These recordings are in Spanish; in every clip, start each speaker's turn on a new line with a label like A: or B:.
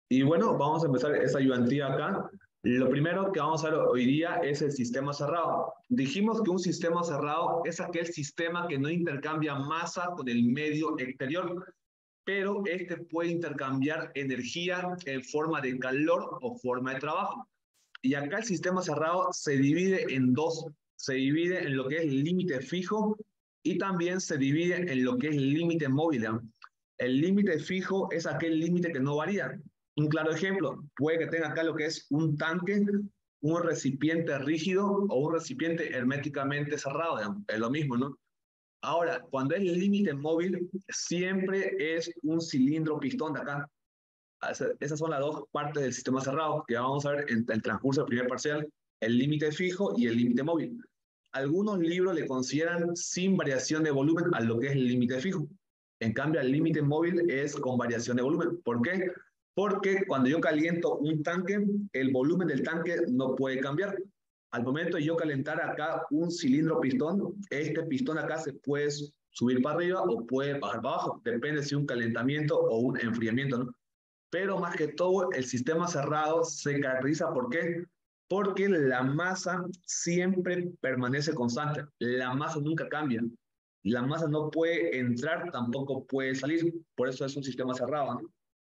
A: Y bueno, vamos a empezar esta ayudantía acá. Lo primero que vamos a ver hoy día es el sistema cerrado. Dijimos que un sistema cerrado es aquel sistema que no intercambia masa con el medio exterior, pero este puede intercambiar energía en forma de calor o forma de trabajo. Y acá el sistema cerrado se divide en dos. Se divide en lo que es límite fijo y también se divide en lo que es límite móvil. ¿No? El límite fijo es aquel límite que no varía. Un claro ejemplo, puede que tenga acá lo que es un tanque, un recipiente rígido o un recipiente herméticamente cerrado. ¿No? Es lo mismo, ¿no? Ahora, cuando es límite móvil, siempre es un cilindro pistón de acá. Esas son las dos partes del sistema cerrado que vamos a ver en el transcurso del primer parcial, el límite fijo y el límite móvil. Algunos libros le consideran sin variación de volumen a lo que es el límite fijo. En cambio, el límite móvil es con variación de volumen. ¿Por qué? Porque cuando yo caliento un tanque, el volumen del tanque no puede cambiar. Al momento de yo calentar acá un cilindro pistón, este pistón acá se puede subir para arriba o puede bajar para abajo. Depende si un calentamiento o un enfriamiento, ¿no? Pero más que todo, el sistema cerrado se caracteriza ¿por qué? Porque la masa siempre permanece constante. La masa nunca cambia. La masa no puede entrar, tampoco puede salir. Por eso es un sistema cerrado, ¿no?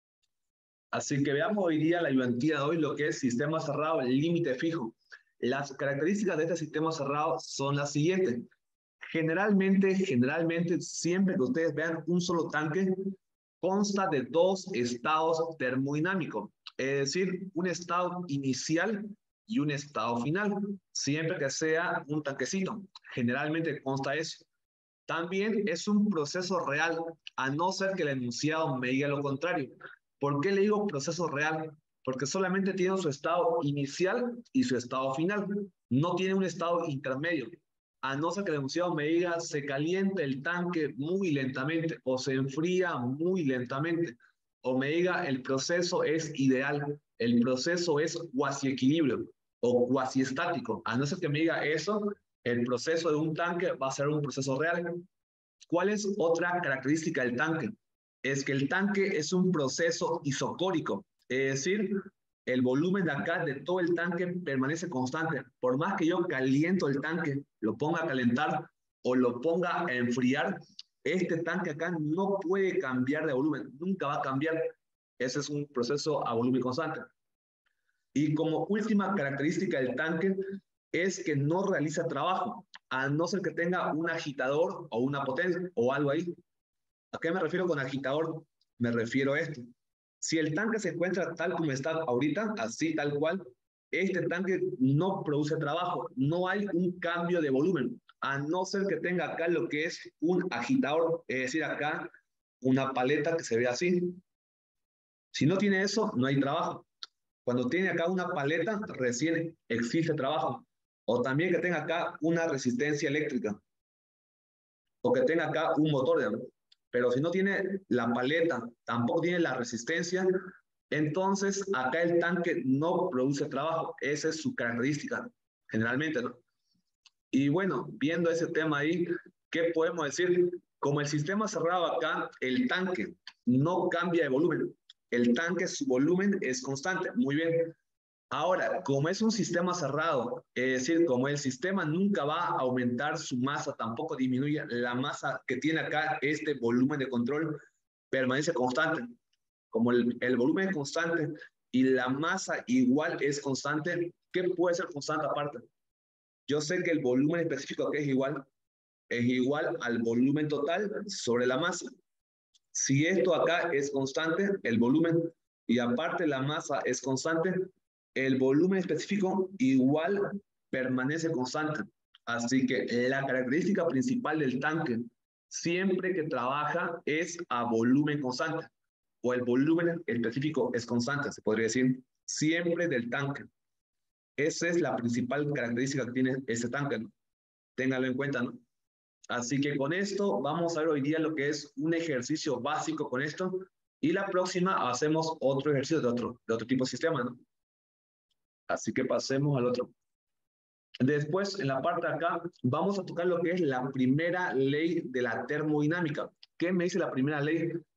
A: Así que veamos hoy día la ayudantía de hoy, lo que es sistema cerrado, límite fijo. Las características de este sistema cerrado son las siguientes. Generalmente, siempre que ustedes vean un solo tanque, consta de dos estados termodinámicos, es decir, un estado inicial y un estado final, siempre que sea un tanquecito. Generalmente consta eso. También es un proceso real, a no ser que el enunciado me diga lo contrario. ¿Por qué le digo proceso real? Porque solamente tiene su estado inicial y su estado final. No tiene un estado intermedio. A no ser que el enunciado me diga se calienta el tanque muy lentamente o se enfría muy lentamente. O me diga el proceso es ideal, el proceso es cuasi equilibrio o cuasi estático. A no ser que me diga eso, el proceso de un tanque va a ser un proceso real. ¿Cuál es otra característica del tanque? Es que el tanque es un proceso isocórico, es decir, el volumen de acá de todo el tanque permanece constante. Por más que yo caliento el tanque, lo ponga a calentar o lo ponga a enfriar, este tanque acá no puede cambiar de volumen, nunca va a cambiar. Ese es un proceso a volumen constante. Y como última característica del tanque es que no realiza trabajo, a no ser que tenga un agitador o una potencia o algo ahí. ¿A qué me refiero con agitador? Me refiero a esto. Si el tanque se encuentra tal como está ahorita, así tal cual, este tanque no produce trabajo, no hay un cambio de volumen, a no ser que tenga acá lo que es un agitador, es decir, acá una paleta que se ve así. Si no tiene eso, no hay trabajo. Cuando tiene acá una paleta, recién existe trabajo. O también que tenga acá una resistencia eléctrica, o que tenga acá un motor, digamos. Pero si no tiene la paleta, tampoco tiene la resistencia, entonces acá el tanque no produce trabajo. Esa es su característica, generalmente, ¿no? Y bueno, viendo ese tema ahí, ¿qué podemos decir? Como el sistema cerrado acá, el tanque no cambia de volumen. El tanque, su volumen es constante. Muy bien. Ahora, como es un sistema cerrado, es decir, como el sistema nunca va a aumentar su masa, tampoco disminuye la masa que tiene acá, este volumen de control permanece constante. Como el volumen es constante y la masa igual es constante, ¿qué puede ser constante aparte? Yo sé que el volumen específico que es igual al volumen total sobre la masa. Si esto acá es constante, el volumen, y aparte la masa es constante, el volumen específico igual permanece constante. Así que la característica principal del tanque, siempre que trabaja, es a volumen constante, o el volumen específico es constante, se podría decir, siempre del tanque. Esa es la principal característica que tiene ese tanque, ¿no? Téngalo en cuenta, ¿no? Así que con esto vamos a ver hoy día lo que es un ejercicio básico con esto y la próxima hacemos otro ejercicio de otro tipo de sistema, ¿no? Así que pasemos al otro. Después, en la parte de acá, vamos a tocar lo que es la primera ley de la termodinámica. ¿Qué me dice la primera ley?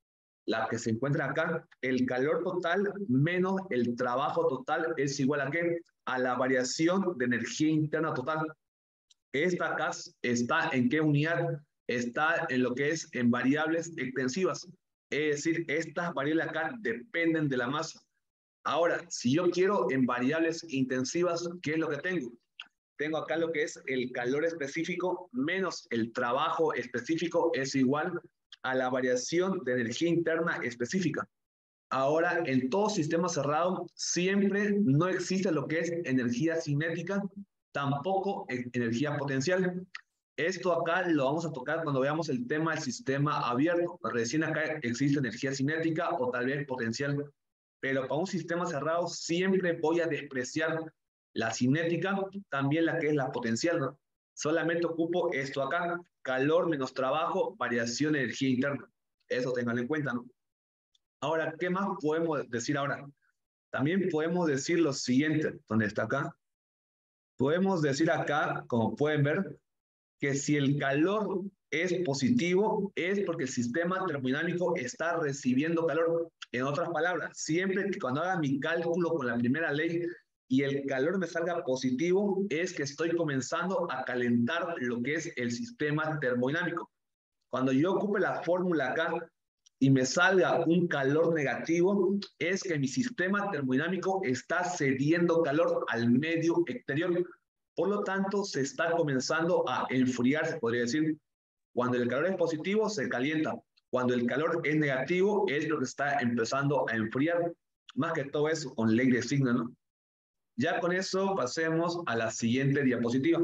A: la que se encuentra acá, el calor total menos el trabajo total es igual a ¿qué? A la variación de energía interna total. Esta acá está en qué unidad, está en lo que es en variables extensivas. Es decir, estas variables acá dependen de la masa. Ahora, si yo quiero en variables intensivas, ¿qué es lo que tengo? Tengo acá lo que es el calor específico menos el trabajo específico es igual a la variación de energía interna específica. Ahora, en todo sistema cerrado, siempre no existe lo que es energía cinética, tampoco energía potencial. Esto acá lo vamos a tocar cuando veamos el tema del sistema abierto. Recién acá existe energía cinética o tal vez potencial. Pero para un sistema cerrado siempre voy a despreciar la cinética, también la que es la potencial, ¿no? Solamente ocupo esto acá, calor menos trabajo, variación de energía interna. Eso tengan en cuenta, ¿no? Ahora, ¿qué más podemos decir ahora? También podemos decir lo siguiente, donde está acá. Podemos decir acá, como pueden ver, que si el calor es positivo, es porque el sistema termodinámico está recibiendo calor. En otras palabras, siempre que cuando haga mi cálculo con la primera ley y el calor me salga positivo, es que estoy comenzando a calentar lo que es el sistema termodinámico. Cuando yo ocupe la fórmula acá y me salga un calor negativo, es que mi sistema termodinámico está cediendo calor al medio exterior. Por lo tanto, se está comenzando a enfriar, se podría decir. Cuando el calor es positivo, se calienta. Cuando el calor es negativo, es lo que está empezando a enfriar. Más que todo eso, con ley de signo, ¿no? Ya con eso pasemos a la siguiente diapositiva.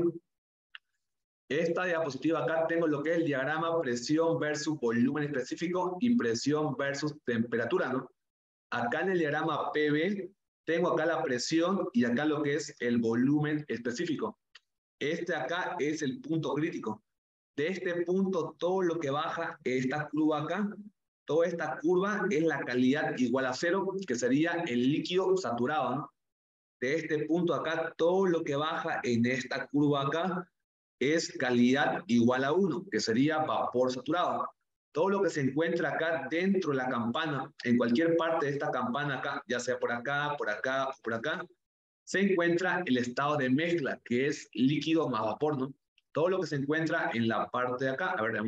A: Esta diapositiva acá tengo lo que es el diagrama presión versus volumen específico y presión versus temperatura, ¿no? Acá en el diagrama PV tengo acá la presión y acá lo que es el volumen específico. Este acá es el punto crítico. De este punto, todo lo que baja, esta curva acá, toda esta curva es la calidad igual a cero, que sería el líquido saturado, ¿no? De este punto acá, todo lo que baja en esta curva acá es calidad igual a 1, que sería vapor saturado. Todo lo que se encuentra acá dentro de la campana, en cualquier parte de esta campana acá, ya sea por acá, por acá, por acá, se encuentra el estado de mezcla, que es líquido más vapor, ¿no? Todo lo que se encuentra en la parte de acá, a ver,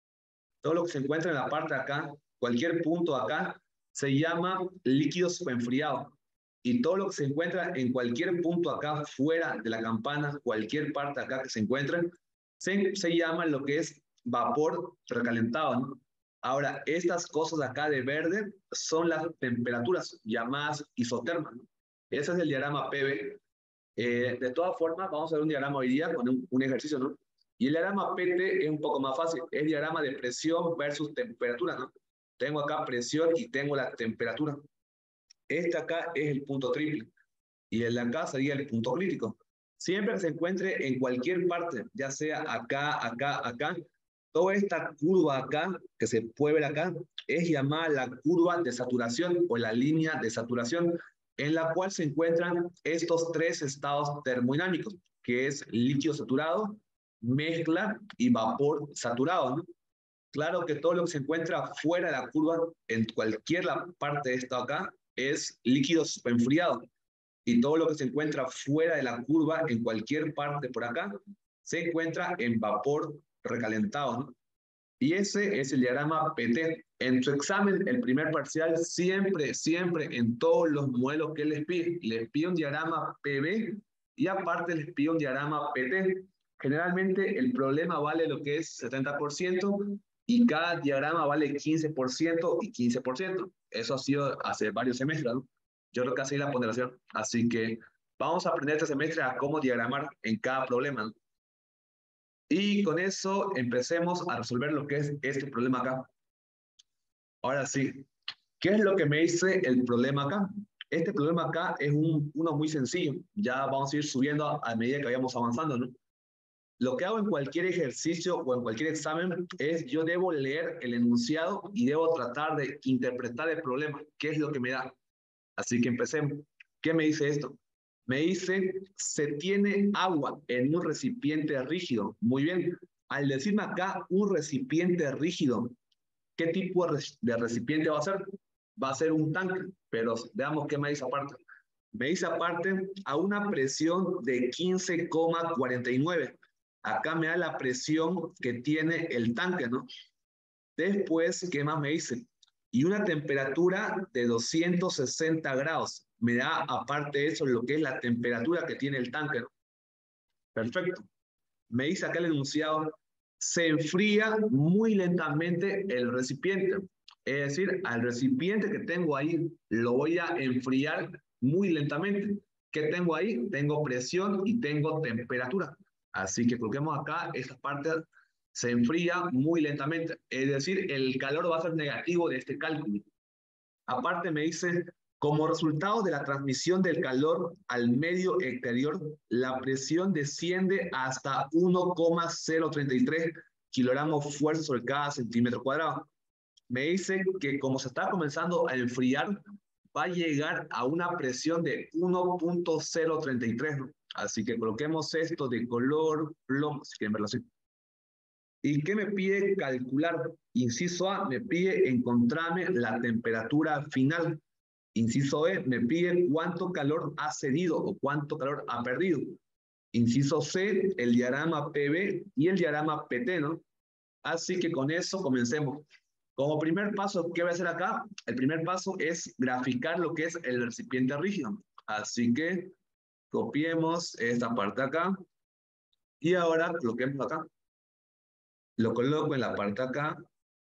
A: todo lo que se encuentra en la parte de acá, cualquier punto de acá, se llama líquido enfriado. Y todo lo que se encuentra en cualquier punto acá fuera de la campana, cualquier parte acá que se encuentre, se llama lo que es vapor recalentado, ¿no? Ahora, estas cosas acá de verde son las temperaturas llamadas isotermas, ¿no? Ese es el diagrama PV. De todas formas, vamos a ver un diagrama hoy día con un ejercicio, ¿no? Y el diagrama PT es un poco más fácil. Es diagrama de presión versus temperatura, ¿no? Tengo acá presión y tengo la temperatura. Este acá es el punto triple y el de acá sería el punto crítico. Siempre que se encuentre en cualquier parte, ya sea acá, acá, acá, toda esta curva acá, que se puede ver acá, es llamada la curva de saturación o la línea de saturación, en la cual se encuentran estos tres estados termodinámicos, que es líquido saturado, mezcla y vapor saturado, ¿no? Claro que todo lo que se encuentra fuera de la curva, en cualquier parte de esto acá, es líquido enfriado. Y todo lo que se encuentra fuera de la curva, en cualquier parte por acá, se encuentra en vapor recalentado, ¿no? Y ese es el diagrama PT. En su examen, el primer parcial, siempre, siempre, en todos los modelos que les pide un diagrama PV y aparte les pide un diagrama PT. Generalmente el problema vale lo que es 70% y cada diagrama vale 15% y 15%. Eso ha sido hace varios semestres, ¿no? Yo creo que así es la ponderación. Así que vamos a aprender este semestre a cómo diagramar en cada problema, ¿no? Y con eso empecemos a resolver lo que es este problema acá. Ahora sí, ¿qué es lo que me dice el problema acá? Este problema acá es uno muy sencillo. Ya vamos a ir subiendo a medida que vayamos avanzando, ¿no? Lo que hago en cualquier ejercicio o en cualquier examen es yo debo leer el enunciado y debo tratar de interpretar el problema. ¿Qué es lo que me da? Así que empecemos. ¿Qué me dice esto? Me dice, se tiene agua en un recipiente rígido. Muy bien. Al decirme acá un recipiente rígido, ¿Qué tipo de recipiente va a ser? Va a ser un tanque, pero veamos qué me dice aparte. Me dice aparte a una presión de 15,49. Acá me da la presión que tiene el tanque, ¿no? Después, ¿qué más me dice? Y una temperatura de 260 grados. Me da aparte de eso lo que es la temperatura que tiene el tanque, ¿no? Perfecto. Me dice acá el enunciado, se enfría muy lentamente el recipiente. Es decir, al recipiente que tengo ahí lo voy a enfriar muy lentamente. ¿Qué tengo ahí? Tengo presión y tengo temperatura. Así que coloquemos acá, esta parte se enfría muy lentamente. Es decir, el calor va a ser negativo de este cálculo. Aparte me dice, como resultado de la transmisión del calor al medio exterior, la presión desciende hasta 1,033 kilogramos fuerza sobre cada centímetro cuadrado. Me dice que como se está comenzando a enfriar, va a llegar a una presión de 1,033, ¿no? Así que coloquemos esto de color plomo, si quieren verlo así. ¿Y qué me pide calcular? Inciso A, me pide encontrarme la temperatura final. Inciso E, me pide cuánto calor ha cedido o cuánto calor ha perdido. Inciso C, el diagrama PV y el diagrama PT, ¿no? Así que con eso comencemos. Como primer paso, ¿qué voy a hacer acá? El primer paso es graficar lo que es el recipiente rígido. Así que copiemos esta parte acá y ahora coloquemos acá. Lo coloco en la parte acá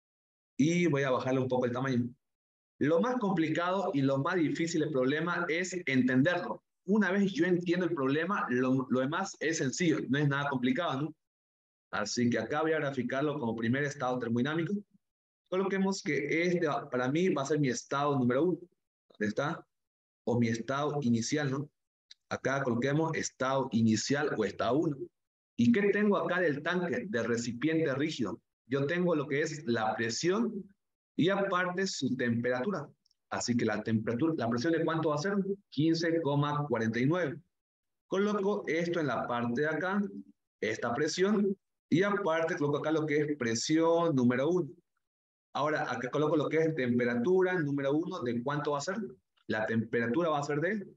A: y voy a bajarle un poco el tamaño. Lo más complicado y lo más difícil del problema es entenderlo. Una vez yo entiendo el problema, lo demás es sencillo, no es nada complicado, ¿no? Así que acá voy a graficarlo como primer estado termodinámico. Coloquemos que este para mí va a ser mi estado número 1. ¿Dónde está? O mi estado inicial, ¿no? Acá coloquemos estado inicial o estado 1. ¿Y qué tengo acá del tanque, del recipiente rígido? Yo tengo lo que es la presión y aparte su temperatura. Así que la temperatura, la presión de cuánto va a ser? 15,49. Coloco esto en la parte de acá, esta presión, y aparte coloco acá lo que es presión número 1. Ahora acá coloco lo que es temperatura número 1, ¿de cuánto va a ser? La temperatura va a ser de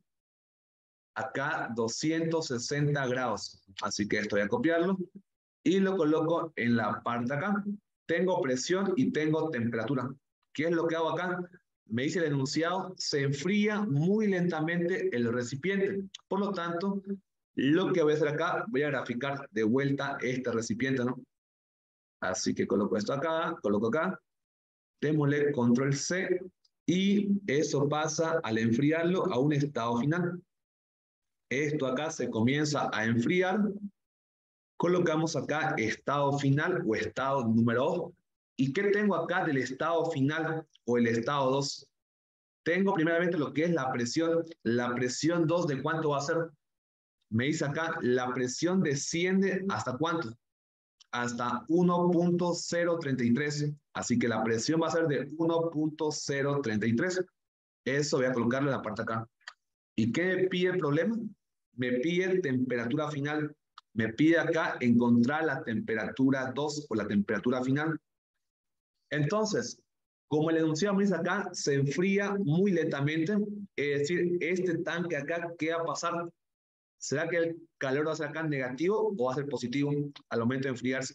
A: acá 260 grados. Así que esto voy a copiarlo y lo coloco en la parte acá. Tengo presión y tengo temperatura. ¿Qué es lo que hago acá? Me dice el enunciado, se enfría muy lentamente el recipiente. Por lo tanto, lo que voy a hacer acá, voy a graficar de vuelta este recipiente, ¿no? Así que coloco esto acá, coloco acá, démosle control C y eso pasa al enfriarlo a un estado final. Esto acá se comienza a enfriar. Colocamos acá estado final o estado número 2. ¿Y qué tengo acá del estado final o el estado 2? Tengo primeramente lo que es la presión. La presión 2, ¿de cuánto va a ser? Me dice acá, la presión desciende ¿hasta cuánto? Hasta 1,033. Así que la presión va a ser de 1,033. Eso voy a colocarlo en la parte acá. ¿Y qué me pide el problema? Me pide temperatura final. Me pide acá encontrar la temperatura 2 o la temperatura final. Entonces, como el enunciado me dice acá, se enfría muy lentamente. Es decir, este tanque acá, ¿qué va a pasar? ¿Será que el calor va a ser acá negativo o va a ser positivo al momento de enfriarse?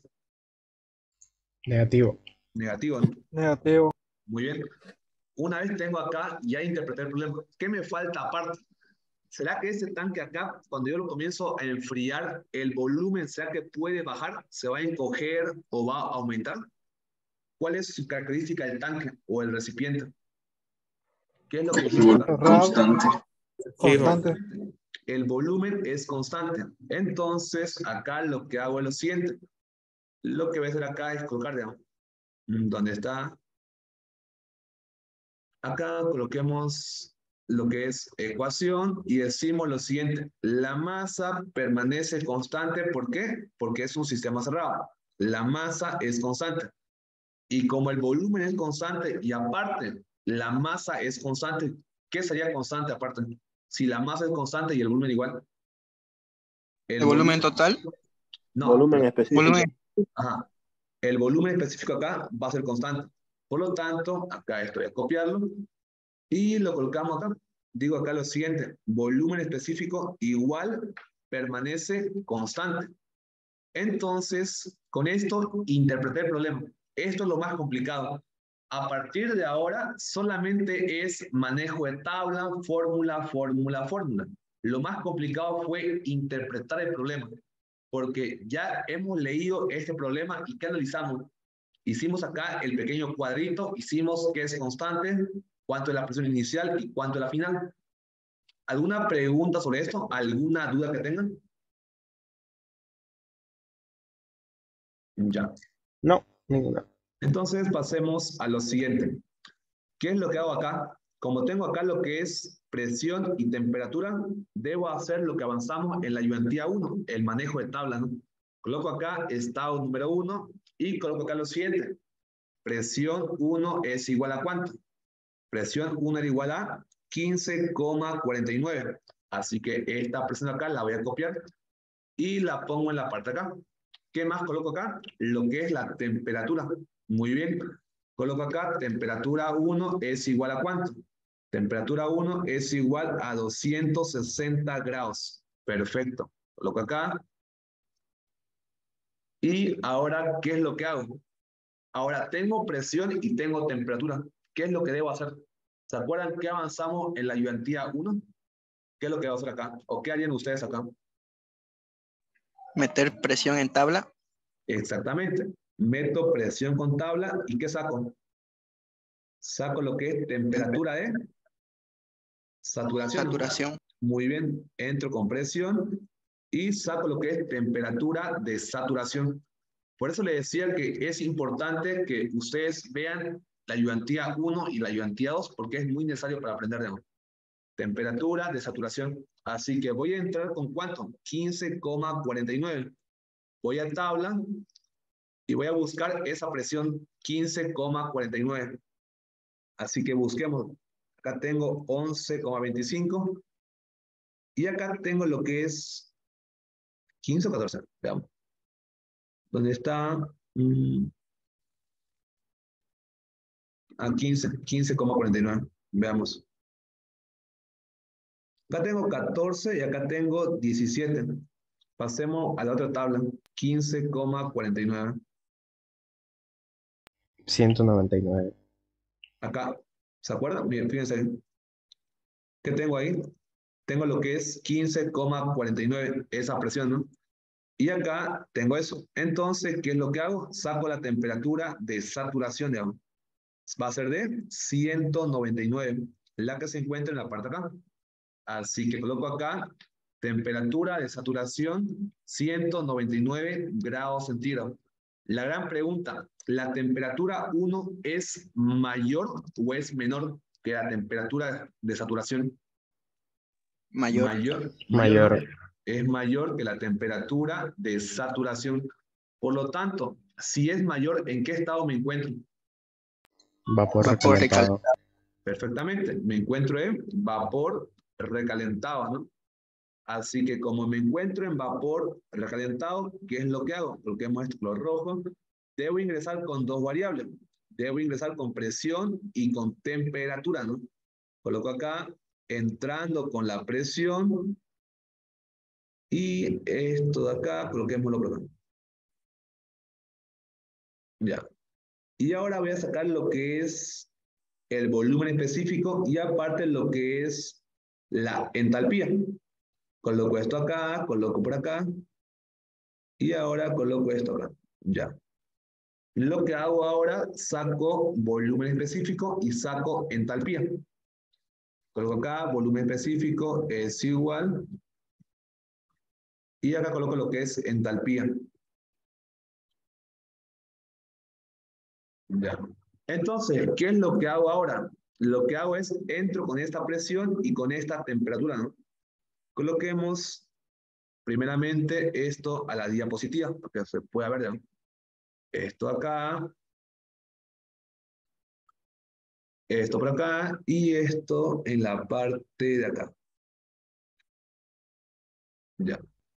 B: Negativo.
A: Negativo, ¿no?
C: Negativo.
A: Muy bien. Una vez tengo acá, ya interpreté el problema. ¿Qué me falta aparte? ¿Será que ese tanque acá, cuando yo lo comienzo a enfriar, el volumen, será que puede bajar? ¿Se va a encoger o va a aumentar? ¿Cuál es su característica del tanque o el recipiente? ¿Qué es lo que hiciste acá?
C: Constante.
A: Fijo.
C: Constante.
A: El volumen es constante. Entonces, acá lo que hago es lo siguiente. Lo que voy a hacer acá es colocar, digamos, ¿dónde está? Acá coloquemos lo que es ecuación y decimos lo siguiente. La masa permanece constante. ¿Por qué? Porque es un sistema cerrado. La masa es constante. Y como el volumen es constante y aparte la masa es constante, ¿qué sería constante aparte? Si la masa es constante y el volumen igual.
D: ¿El volumen total?
A: No,
E: Volumen específico.
D: Volumen.
A: ajá. El volumen específico acá va a ser constante. Por lo tanto, acá esto voy a copiarlo y lo colocamos acá. Digo acá lo siguiente, volumen específico igual permanece constante. Entonces, con esto interpreté el problema. Esto es lo más complicado. A partir de ahora, solamente es manejo de tabla, fórmula, fórmula, fórmula. Lo más complicado fue interpretar el problema, porque ya hemos leído este problema y ¿qué analizamos? Hicimos acá el pequeño cuadrito, hicimos qué es constante, cuánto es la presión inicial y cuánto es la final. ¿Alguna pregunta sobre esto? ¿Alguna duda que tengan? Ya.
B: No, ninguna.
A: Entonces pasemos a lo siguiente. ¿Qué es lo que hago acá? Como tengo acá lo que es presión y temperatura, debo hacer lo que avanzamos en la ayudantía 1, el manejo de tabla, ¿no? Coloco acá estado número 1 y coloco acá lo siguiente. Presión 1 es igual a ¿cuánto? Presión 1 era igual a 15,49. Así que esta presión acá la voy a copiar y la pongo en la parte de acá. ¿Qué más coloco acá? Lo que es la temperatura. Muy bien. Coloco acá, temperatura 1 es igual a ¿cuánto? Temperatura 1 es igual a 260 grados. Perfecto. Coloco acá. Y ahora, ¿qué es lo que hago? Ahora tengo presión y tengo temperatura. ¿Qué es lo que debo hacer? ¿Se acuerdan que avanzamos en la ayudantía 1? ¿Qué es lo que debo hacer acá? ¿O qué harían ustedes acá?
D: Meter presión en tabla.
A: Exactamente. Meto presión con tabla y ¿qué saco? Saco lo que es temperatura de saturación.
D: Saturación.
A: Muy bien. Entro con presión y saco lo que es temperatura de saturación. Por eso les decía que es importante que ustedes vean la ayudantía 1 y la ayudantía 2 porque es muy necesario para aprender de nuevo. Temperatura de saturación. Así que voy a entrar con ¿cuánto? 15,49. Voy a tabla y voy a buscar esa presión 15,49. Así que busquemos. Acá tengo 11,25 y acá tengo lo que es 15 o 14. Veamos. ¿Dónde está? A 15,49. Veamos. Acá tengo 14 y acá tengo 17. Pasemos a la otra tabla. 15,49.
B: 199.
A: Acá. ¿Se acuerdan? Bien, fíjense. ¿Qué tengo ahí? Tengo lo que es 15,49. Esa presión, ¿no? Y acá tengo eso. Entonces, ¿qué es lo que hago? Saco la temperatura de saturación de agua. Va a ser de 199, la que se encuentra en la parte de acá. Así que coloco acá temperatura de saturación 199 grados centígrados. La gran pregunta, ¿la temperatura 1 es mayor o es menor que la temperatura de saturación?
D: Mayor.
A: Mayor,
B: Mayor.
A: es mayor que la temperatura de saturación. Por lo tanto, si es mayor, ¿en qué estado me encuentro?
B: Vapor
D: Vapor
B: recalentado.
A: Perfectamente, me encuentro en vapor recalentado, ¿no? Así que como me encuentro en vapor recalentado, ¿qué es lo que hago? Coloquemos esto color rojo. Debo ingresar con dos variables. Debo ingresar con presión y con temperatura, ¿no? Coloco acá, entrando con la presión y esto de acá, coloquémoslo por acá. Ya. Y ahora voy a sacar lo que es el volumen específico y aparte lo que es la entalpía. Coloco esto acá, coloco por acá y ahora coloco esto acá. Ya. Lo que hago ahora, saco volumen específico y saco entalpía. Coloco acá, volumen específico es igual y acá coloco lo que es entalpía. Ya. Entonces, ¿qué es lo que hago ahora? Lo que hago es, entro con esta presión y con esta temperatura, ¿no? Coloquemos primeramente esto a la diapositiva, porque se puede ver, ¿no? Esto acá, esto por acá y esto en la parte de acá. Ya.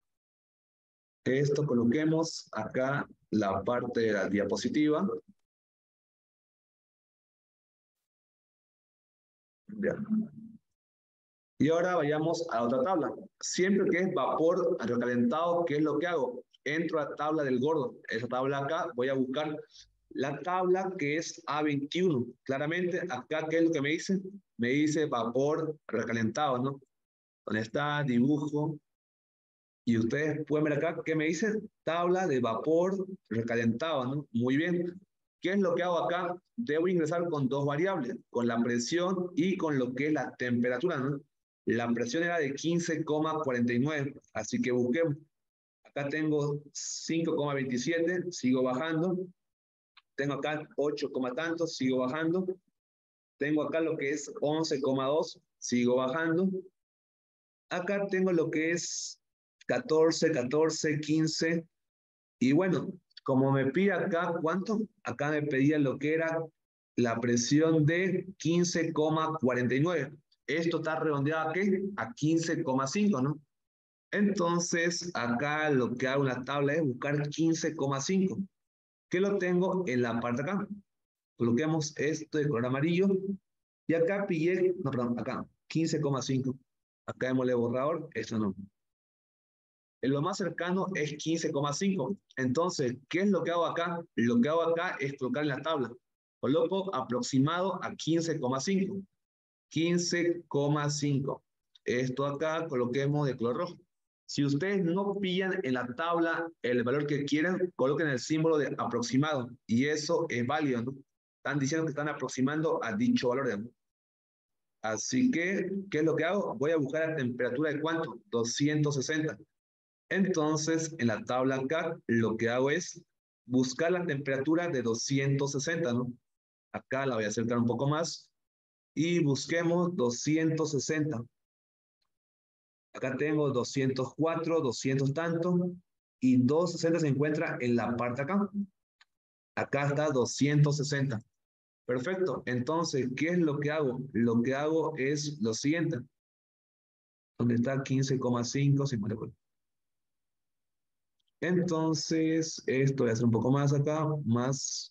A: Esto coloquemos acá la parte de la diapositiva. Bien. Y ahora vayamos a otra tabla. Siempre que es vapor recalentado, ¿qué es lo que hago? Entro a la tabla del gordo. Esa tabla acá, voy a buscar la tabla que es A21. Claramente, acá, ¿qué es lo que me dice? Me dice vapor recalentado, ¿no? ¿Dónde está? Dibujo. Y ustedes pueden ver acá, ¿qué me dice? Tabla de vapor recalentado, ¿no? Muy bien. ¿Qué es lo que hago acá? Debo ingresar con dos variables, con la presión y con lo que es la temperatura, ¿no? La presión era de 15,49, así que busquemos. Acá tengo 5,27, sigo bajando. Tengo acá 8, tanto, sigo bajando. Tengo acá lo que es 11,2, sigo bajando. Acá tengo lo que es 14, 14, 15. Y bueno, como me pide acá, ¿cuánto? Acá me pedía lo que era la presión de 15,49. Esto está redondeado ¿a qué? A 15,5, ¿no? Entonces, acá lo que hago en la tabla es buscar 15,5. ¿Qué lo tengo en la parte de acá? Coloquemos esto de color amarillo. Y acá pillé, no, perdón, acá, 15,5. Acá démosle borrador, esto no. Lo más cercano es 15,5. Entonces, ¿qué es lo que hago acá? Lo que hago acá es colocar en la tabla. Coloco aproximado a 15,5. 15,5. Esto acá coloquemos de color rojo. Si ustedes no pillan en la tabla el valor que quieren, coloquen el símbolo de aproximado. Y eso es válido, ¿no? Están diciendo que están aproximando a dicho valor, ¿no? Así que, ¿qué es lo que hago? Voy a buscar la temperatura de ¿cuánto? 260. Entonces, en la tabla acá, lo que hago es buscar la temperatura de 260, ¿no? Acá la voy a acercar un poco más y busquemos 260. Acá tengo 204, 200 tanto, y 260 se encuentra en la parte acá. Acá está 260. Perfecto. Entonces, ¿qué es lo que hago? Lo que hago es lo siguiente. ¿Dónde está 15,5? 50. Entonces, esto voy a hacer un poco más acá, más.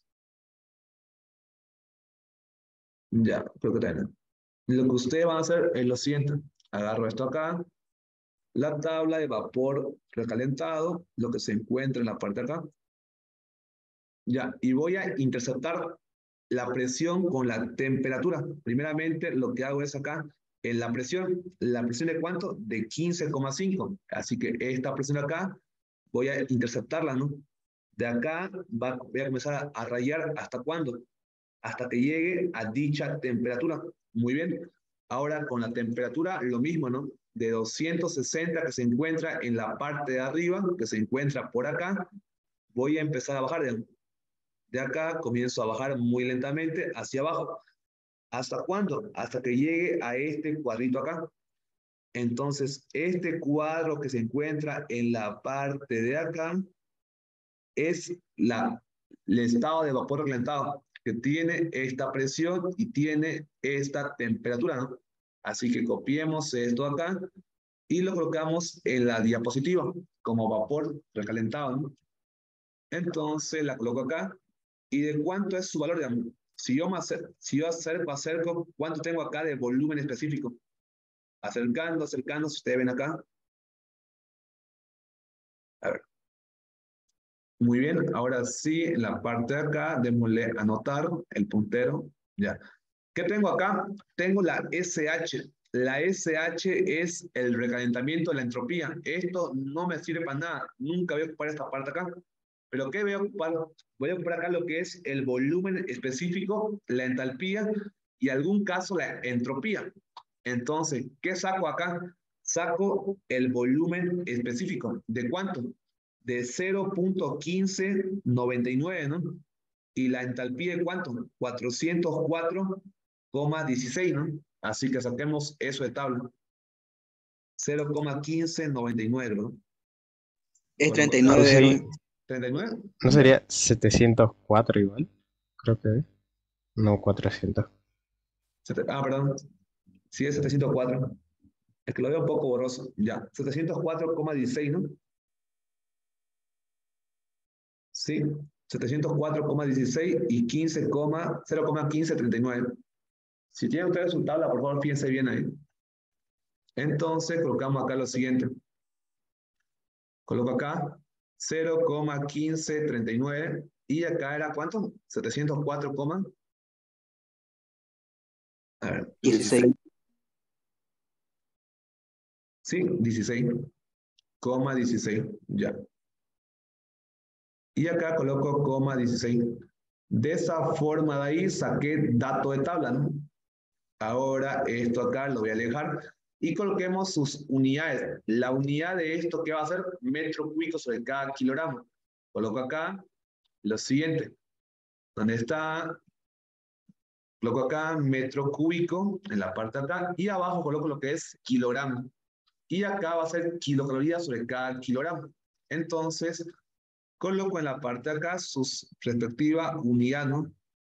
A: Ya, creo que también. Lo que ustedes van a hacer es lo siguiente. Agarro esto acá, la tabla de vapor recalentado, lo que se encuentra en la parte de acá. Ya, y voy a interceptar la presión con la temperatura. Primeramente, lo que hago es acá, en la presión de ¿cuánto? De 15,5. Así que esta presión acá, voy a interceptarla, ¿no? De acá voy a comenzar a rayar ¿hasta cuándo? Hasta que llegue a dicha temperatura. Muy bien. Ahora con la temperatura lo mismo, ¿no? De 260 que se encuentra en la parte de arriba, que se encuentra por acá, voy a empezar a bajar. De acá comienzo a bajar muy lentamente hacia abajo. ¿Hasta cuándo? Hasta que llegue a este cuadrito acá. Entonces, este cuadro que se encuentra en la parte de acá es el estado de vapor recalentado, que tiene esta presión y tiene esta temperatura, ¿no? Así que copiemos esto acá y lo colocamos en la diapositiva como vapor recalentado, ¿no? Entonces la coloco acá. ¿Y de cuánto es su valor? Digamos? Si yo acerco, ¿cuánto tengo acá de volumen específico? Acercando, acercando, si ustedes ven acá. A ver. Muy bien, ahora sí, en la parte de acá, démosle anotar el puntero. Ya. ¿Qué tengo acá? Tengo la SH. La SH es el recalentamiento de la entropía. Esto no me sirve para nada. Nunca voy a ocupar esta parte acá. ¿Pero qué voy a ocupar? Voy a ocupar acá lo que es el volumen específico, la entalpía y en algún caso la entropía. Entonces, ¿qué saco acá? Saco el volumen específico. ¿De cuánto? De 0,1599, ¿no? Y la entalpía de cuánto? 404,16, ¿no? Así que saquemos eso de tabla. 0,1599, ¿no?
D: Es
A: Bueno,
D: 39,
B: Entonces,
D: Erwin.
A: 39.
B: ¿no sería 704 igual? Creo que es. No, 400.
A: Perdón. Sí, es 704. Es que lo veo un poco borroso. Ya. 704,16, ¿no? Sí. 704,16 y 0,1539. Si tienen ustedes su tabla, por favor, fíjense bien ahí. Entonces, colocamos acá lo siguiente. Coloco acá 0,1539 y acá era ¿cuánto? 704, a ver,
D: 16.
A: 16. Sí, 16,16, ya. Y acá coloco coma 16. De esa forma de ahí saqué dato de tabla, ¿no? Ahora esto acá lo voy a alejar y coloquemos sus unidades. La unidad de esto, ¿qué va a ser? Metro cúbico sobre cada kilogramo. Coloco acá lo siguiente. ¿Dónde está? Coloco acá metro cúbico en la parte de acá y abajo coloco lo que es kilogramo. Y acá va a ser kilocalorías sobre cada kilogramo. Entonces, coloco en la parte de acá sus respectivas unidades, ¿no?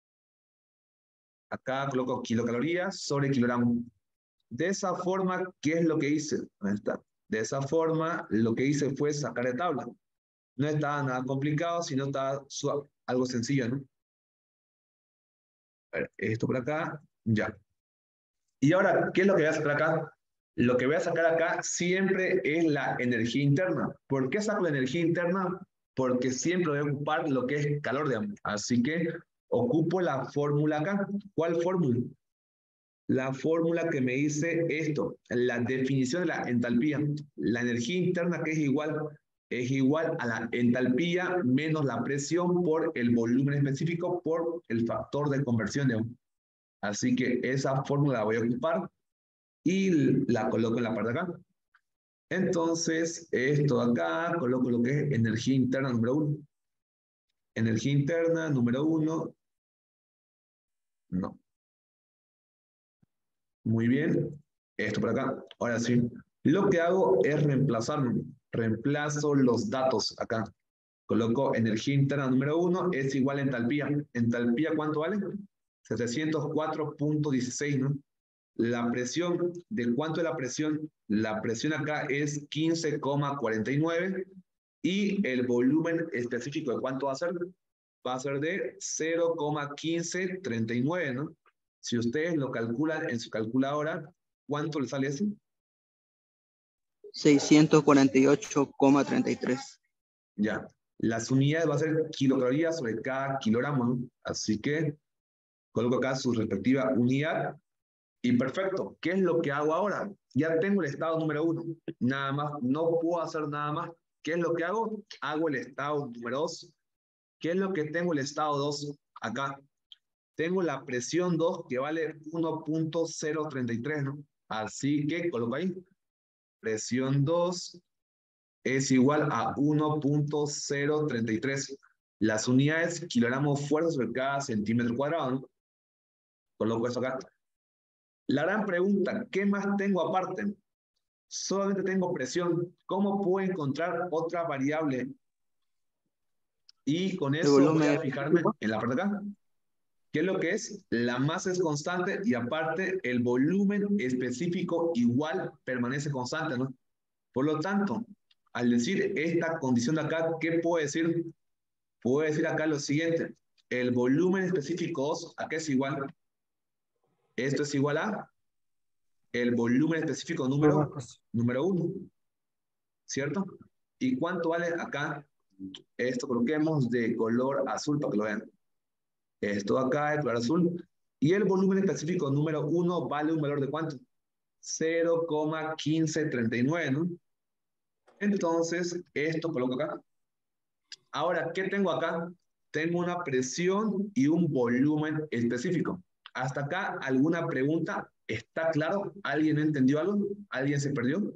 A: Acá coloco kilocalorías sobre kilogramo. De esa forma, ¿qué es lo que hice? Ahí está. De esa forma, lo que hice fue sacar de tabla. No estaba nada complicado, sino estaba algo sencillo, ¿no? A ver, esto por acá, ya. Y ahora, ¿qué es lo que voy a sacar acá? Lo que voy a sacar acá siempre es la energía interna. ¿Por qué saco la energía interna? Porque siempre voy a ocupar lo que es calor de ambos. Así que ocupo la fórmula acá. ¿Cuál fórmula? La fórmula que me dice esto, la definición de la entalpía. La energía interna que es igual a la entalpía menos la presión por el volumen específico por el factor de conversión de ambos. Así que esa fórmula la voy a ocupar y la coloco en la parte de acá. Entonces, esto acá, coloco lo que es energía interna número 1. Energía interna número 1, no. Muy bien, esto por acá. Ahora sí, lo que hago es reemplazarlo. Reemplazo los datos acá. Coloco energía interna número 1 es igual a entalpía. ¿Entalpía cuánto vale? 704,16, ¿no? La presión, ¿de cuánto es la presión? La presión acá es 15,49 y el volumen específico de cuánto va a ser, va a ser de 0,1539, ¿no? Si ustedes lo calculan en su calculadora, ¿cuánto le sale eso?
D: 648,33.
A: Ya, las unidades va a ser kilocalorías sobre cada kilogramo, ¿no? Así que coloco acá su respectiva unidad. Y perfecto, ¿qué es lo que hago ahora? Ya tengo el estado número 1, nada más, no puedo hacer nada más. ¿Qué es lo que hago? Hago el estado número 2. ¿Qué es lo que tengo el estado 2? Acá tengo la presión 2 que vale 1,033, ¿no? Así que coloco ahí, presión 2 es igual a 1,033. Las unidades kilogramos fuerza sobre cada centímetro cuadrado, ¿no? Coloco eso acá. La gran pregunta, ¿qué más tengo aparte? Solamente tengo presión. ¿Cómo puedo encontrar otra variable? Y con
D: El
A: eso voy a
D: volumen
A: fijarme en la parte de acá. ¿Qué es lo que es? La masa es constante y aparte el volumen específico igual permanece constante, ¿no? Por lo tanto, al decir esta condición de acá, ¿qué puedo decir? Puedo decir acá lo siguiente. El volumen específico 2, ¿a qué es igual? Esto es igual a el volumen específico número 1, ¿cierto? ¿Y cuánto vale acá? Esto coloquemos de color azul para que lo vean. Esto acá de color azul. Y el volumen específico número 1 vale un valor de ¿cuánto? 0,1539, ¿no? Entonces, esto coloco acá. Ahora, ¿qué tengo acá? Tengo una presión y un volumen específico. ¿Hasta acá alguna pregunta? ¿Está claro? ¿Alguien no entendió algo? ¿Alguien se perdió?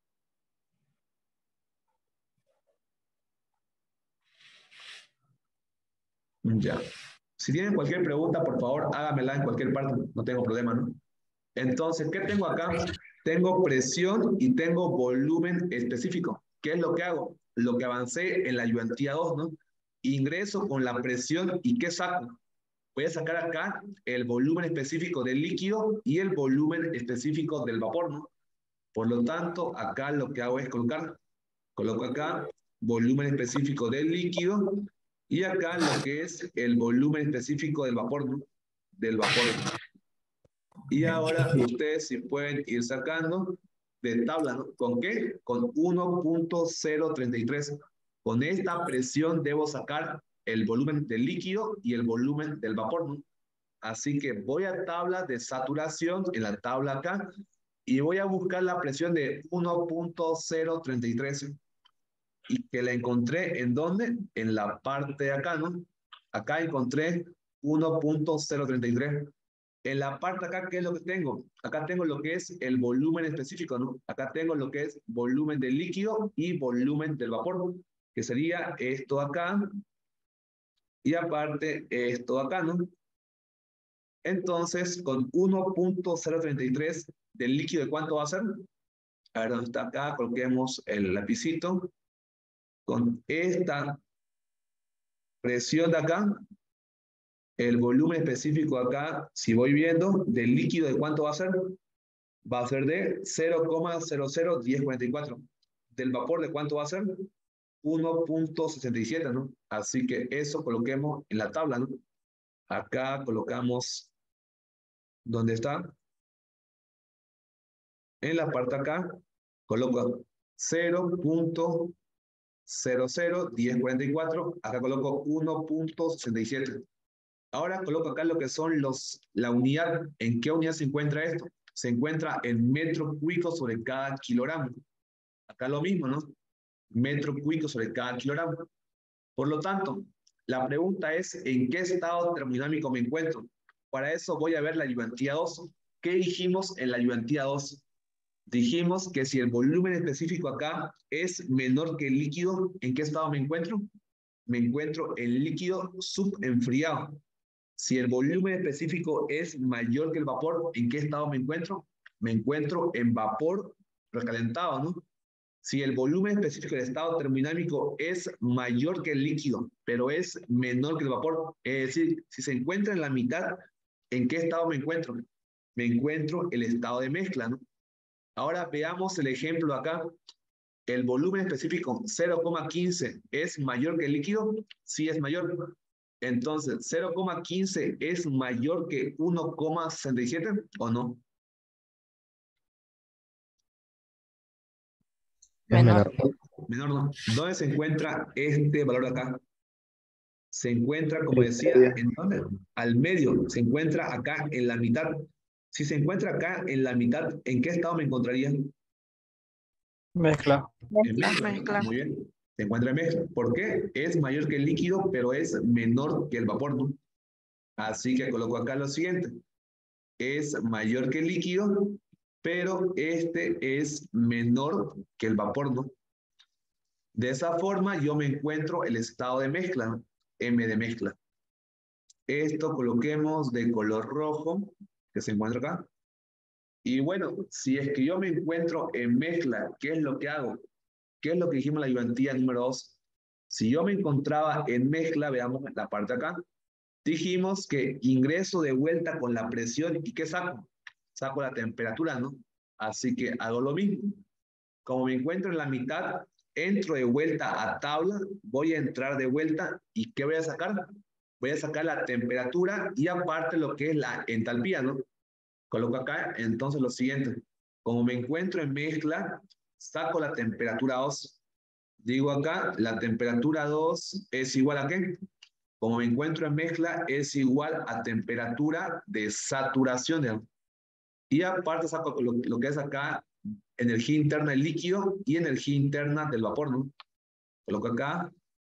A: Ya. Si tienen cualquier pregunta, por favor, hágamela en cualquier parte. No tengo problema, ¿no? Entonces, ¿qué tengo acá? Tengo presión y tengo volumen específico. ¿Qué es lo que hago? Lo que avancé en la ayudantía 2, ¿no? Ingreso con la presión y ¿qué saco? Voy a sacar acá el volumen específico del líquido y el volumen específico del vapor, ¿no? Por lo tanto, acá lo que hago es coloco acá volumen específico del líquido y acá lo que es el volumen específico del vapor, ¿no? Del vapor. Y ahora ustedes si pueden ir sacando de tabla, ¿no? ¿Con qué? Con 1.033. Con esta presión debo sacar el volumen del líquido y el volumen del vapor, ¿no? Así que voy a tabla de saturación, en la tabla acá, y voy a buscar la presión de 1.033. Y que la encontré ¿en dónde? En la parte de acá, ¿no? Acá encontré 1.033. En la parte acá, ¿qué es lo que tengo? Acá tengo lo que es el volumen específico, ¿no? Acá tengo lo que es volumen del líquido y volumen del vapor, que sería esto acá y aparte esto acá, ¿no? Entonces, con 1.033 del líquido, ¿de cuánto va a ser? A ver, ¿dónde está acá? Coloquemos el lapicito. Con esta presión de acá, el volumen específico acá, si voy viendo, del líquido, ¿de cuánto va a ser? Va a ser de 0,001044. Del vapor, ¿de cuánto va a ser? 1.67, ¿no? Así que eso coloquemos en la tabla, ¿no? Acá colocamos, ¿dónde está? En la parte acá, coloco 0.001044, acá coloco 1.67. Ahora coloco acá lo que son la unidad. ¿En qué unidad se encuentra esto? Se encuentra en metro cúbico sobre cada kilogramo. Acá lo mismo, ¿no? Metro cúbico sobre cada kilogramo. Por lo tanto, la pregunta es, ¿en qué estado termodinámico me encuentro? Para eso voy a ver la ayudantía 2. ¿Qué dijimos en la ayudantía 2? Dijimos que si el volumen específico acá es menor que el líquido, ¿en qué estado me encuentro? Me encuentro en líquido subenfriado. Si el volumen específico es mayor que el vapor, ¿en qué estado me encuentro? Me encuentro en vapor recalentado, ¿no? Si el volumen específico del estado termodinámico es mayor que el líquido, pero es menor que el vapor, es decir, si se encuentra en la mitad, ¿en qué estado me encuentro? Me encuentro en el estado de mezcla, ¿no? Ahora veamos el ejemplo acá. ¿El volumen específico 0,15 es mayor que el líquido? Sí es mayor. Entonces, 0,15 es mayor que 1,67 ¿o no?
B: Es
C: Menor.
B: menor.
A: Menor no. ¿Dónde se encuentra este valor acá? Se encuentra, como
D: En
A: decía,
D: medio.
A: ¿en dónde? Al medio. Se encuentra acá en la mitad. Si se encuentra acá en la mitad, ¿en qué estado me encontraría?
C: Mezcla.
A: En mezcla.
D: Mezcla.
A: Muy bien. Se encuentra en mezcla. ¿Por qué? Es mayor que el líquido, pero es menor que el vapor, ¿no? Así que coloco acá lo siguiente. Es mayor que el líquido, pero este es menor que el vapor, ¿no? De esa forma yo me encuentro el estado de mezcla, ¿no? M de mezcla. Esto coloquemos de color rojo, que se encuentra acá. Y bueno, si es que yo me encuentro en mezcla, ¿qué es lo que hago? ¿Qué es lo que dijimos en la ayudantía número 2? Si yo me encontraba en mezcla, veamos la parte acá, dijimos que ingreso de vuelta con la presión y ¿qué saco? Saco la temperatura, ¿no? Así que hago lo mismo. Como me encuentro en la mitad, entro de vuelta a tabla, voy a entrar de vuelta y ¿qué voy a sacar? Voy a sacar la temperatura y aparte lo que es la entalpía, ¿no? Coloco acá entonces lo siguiente. Como me encuentro en mezcla, saco la temperatura 2. Digo acá, la temperatura 2 es igual a ¿qué? Como me encuentro en mezcla, es igual a temperatura de saturación, ¿no? Y aparte saco lo que es acá energía interna del líquido y energía interna del vapor, ¿no? Coloco acá,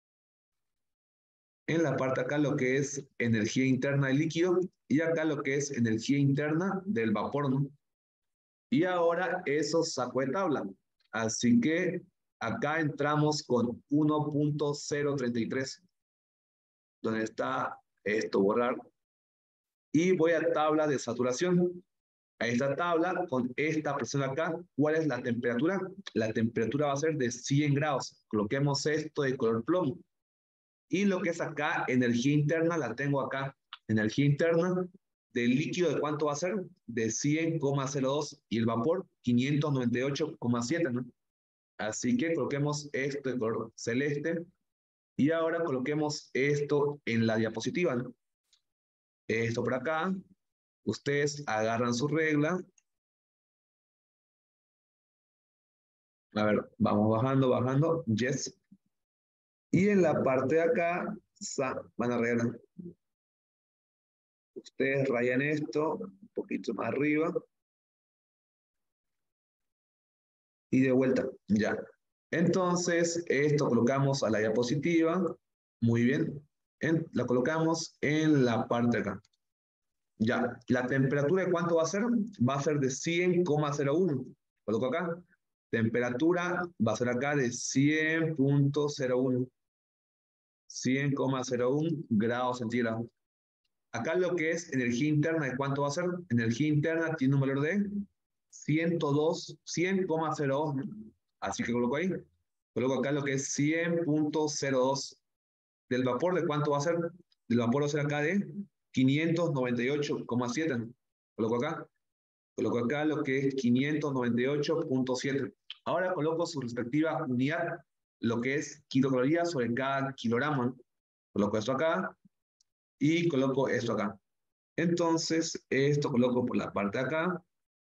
A: en la parte acá lo que es energía interna del líquido y acá lo que es energía interna del vapor, ¿no? Y ahora eso saco de tabla. Así que acá entramos con 1.033, donde está esto, borrar. Y voy a tabla de saturación. A esta tabla, con esta presión acá, ¿cuál es la temperatura? La temperatura va a ser de 100 grados. Coloquemos esto de color plomo. Y lo que es acá, energía interna, la tengo acá. Energía interna del líquido, ¿de cuánto va a ser? De 100,02 y el vapor 598,7, ¿no? Así que coloquemos esto de color celeste y ahora coloquemos esto en la diapositiva, ¿no? Esto por acá Ustedes agarran su regla. A ver, vamos bajando, bajando. Yes. Y en la parte de acá van a rayar. Ustedes rayan esto un poquito más arriba. Y de vuelta, ya. Entonces, esto colocamos a la diapositiva. Muy bien. La colocamos en la parte de acá. Ya. ¿La temperatura de cuánto va a ser? Va a ser de 100,01. Coloco acá. Temperatura va a ser acá de 100,01. 100,01 grados centígrados. Acá lo que es energía interna, ¿de cuánto va a ser? Energía interna tiene un valor de 102, 100,02. Así que coloco ahí. Coloco acá lo que es 100,02. Del vapor, ¿de cuánto va a ser? Del vapor va a ser acá de 598,7. Coloco acá. Coloco acá lo que es 598,7. Ahora coloco su respectiva unidad, lo que es kilocalorías sobre cada kilogramo. Coloco esto acá y coloco esto acá. Entonces, esto coloco por la parte de acá.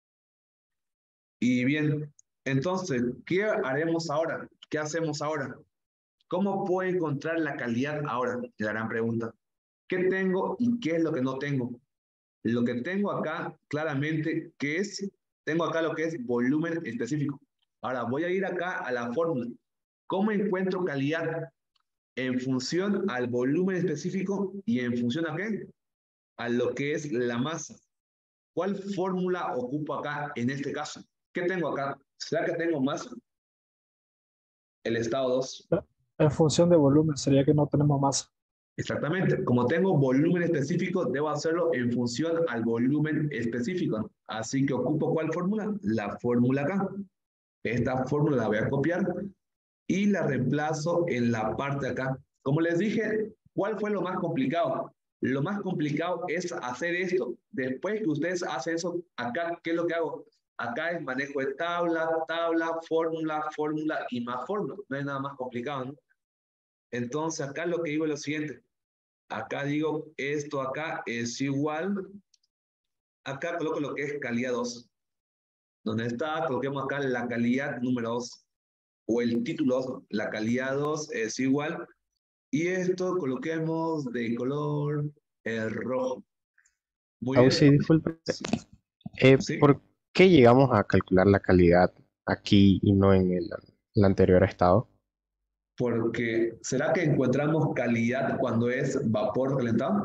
A: Y bien, entonces, ¿qué haremos ahora? ¿Qué hacemos ahora? ¿Cómo puedo encontrar la calidad ahora? La gran pregunta. ¿Qué tengo y qué es lo que no tengo? Lo que tengo acá, claramente, ¿qué es? Tengo acá lo que es volumen específico. Ahora, voy a ir acá a la fórmula. ¿Cómo encuentro calidad? En función al volumen específico y en función a qué? A lo que es la masa. ¿Cuál fórmula ocupo acá en este caso? ¿Qué tengo acá? ¿Será que tengo masa? El estado 2.
C: En función de volumen, sería que no tenemos masa.
A: Exactamente. Como tengo volumen específico, debo hacerlo en función al volumen específico. Así que ocupo ¿cuál fórmula? La fórmula acá. Esta fórmula la voy a copiar y la reemplazo en la parte de acá. Como les dije, ¿cuál fue lo más complicado? Lo más complicado es hacer esto. Después que ustedes hacen eso, acá, ¿qué es lo que hago? Acá es manejo de tabla, tabla, fórmula, fórmula y más fórmula. No hay nada más complicado, ¿no? Entonces, acá lo que digo es lo siguiente. Acá digo, esto acá es igual. Acá coloco lo que es calidad 2. Donde está, coloquemos acá la calidad número 2. O el título 2. La calidad 2 es igual. Y esto coloquemos de color rojo. Muy
B: Sí,
A: bien.
B: disculpe.
A: Sí. Sí.
B: ¿Por qué llegamos a calcular la calidad aquí y no en el anterior estado?
A: Porque, ¿será que encontramos calidad cuando es vapor calentado?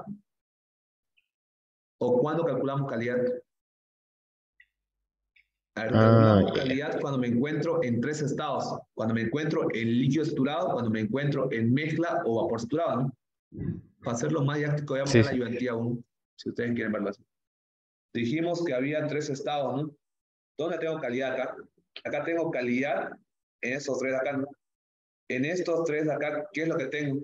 A: ¿O cuando calculamos calidad? A ver,
B: Ah,
A: calculamos
B: ya.
A: calidad cuando me encuentro en tres estados. Cuando me encuentro en líquido saturado, cuando me encuentro en mezcla o vapor saturado, ¿no? Para hacerlo más didáctico, voy a
B: Sí,
A: poner la
B: sí.
A: ayudantía 1, si ustedes quieren verlo así. Dijimos que había tres estados, ¿no? ¿Dónde tengo calidad acá? Acá tengo calidad en estos tres acá, ¿no? En estos tres acá, ¿qué es lo que tengo?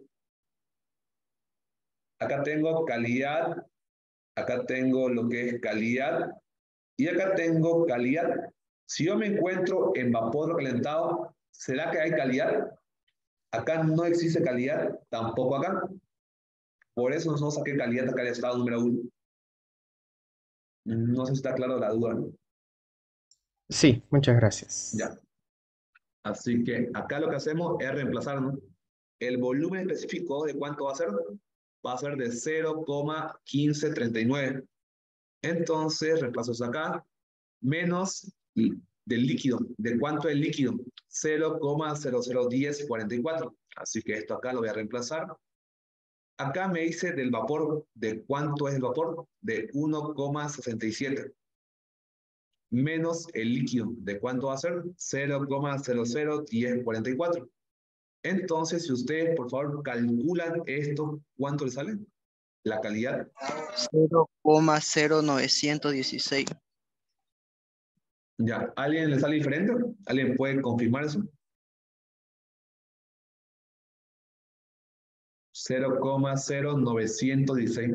A: Acá tengo calidad, acá tengo lo que es calidad y acá tengo calidad. Si yo me encuentro en vapor calentado, ¿será que hay calidad? Acá no existe calidad, tampoco acá. Por eso no saqué calidad acá en el estado número 1. No sé si está claro la duda, ¿no?
B: Sí, muchas gracias.
A: Ya. Así que acá lo que hacemos es reemplazar, ¿no? El volumen específico de cuánto va a ser. Va a ser de 0,1539. Entonces, reemplazo eso acá, menos del líquido. ¿De cuánto es el líquido? 0,001044. Así que esto acá lo voy a reemplazar. Acá me dice del vapor. ¿De cuánto es el vapor? De 1,67. Menos el líquido. ¿De cuánto va a ser? 0,001044. Entonces, si ustedes, por favor, calculan esto, ¿cuánto le sale? La calidad.
D: 0,0916.
A: Ya, ¿alguien le sale diferente? ¿Alguien puede confirmar eso? 0,0916.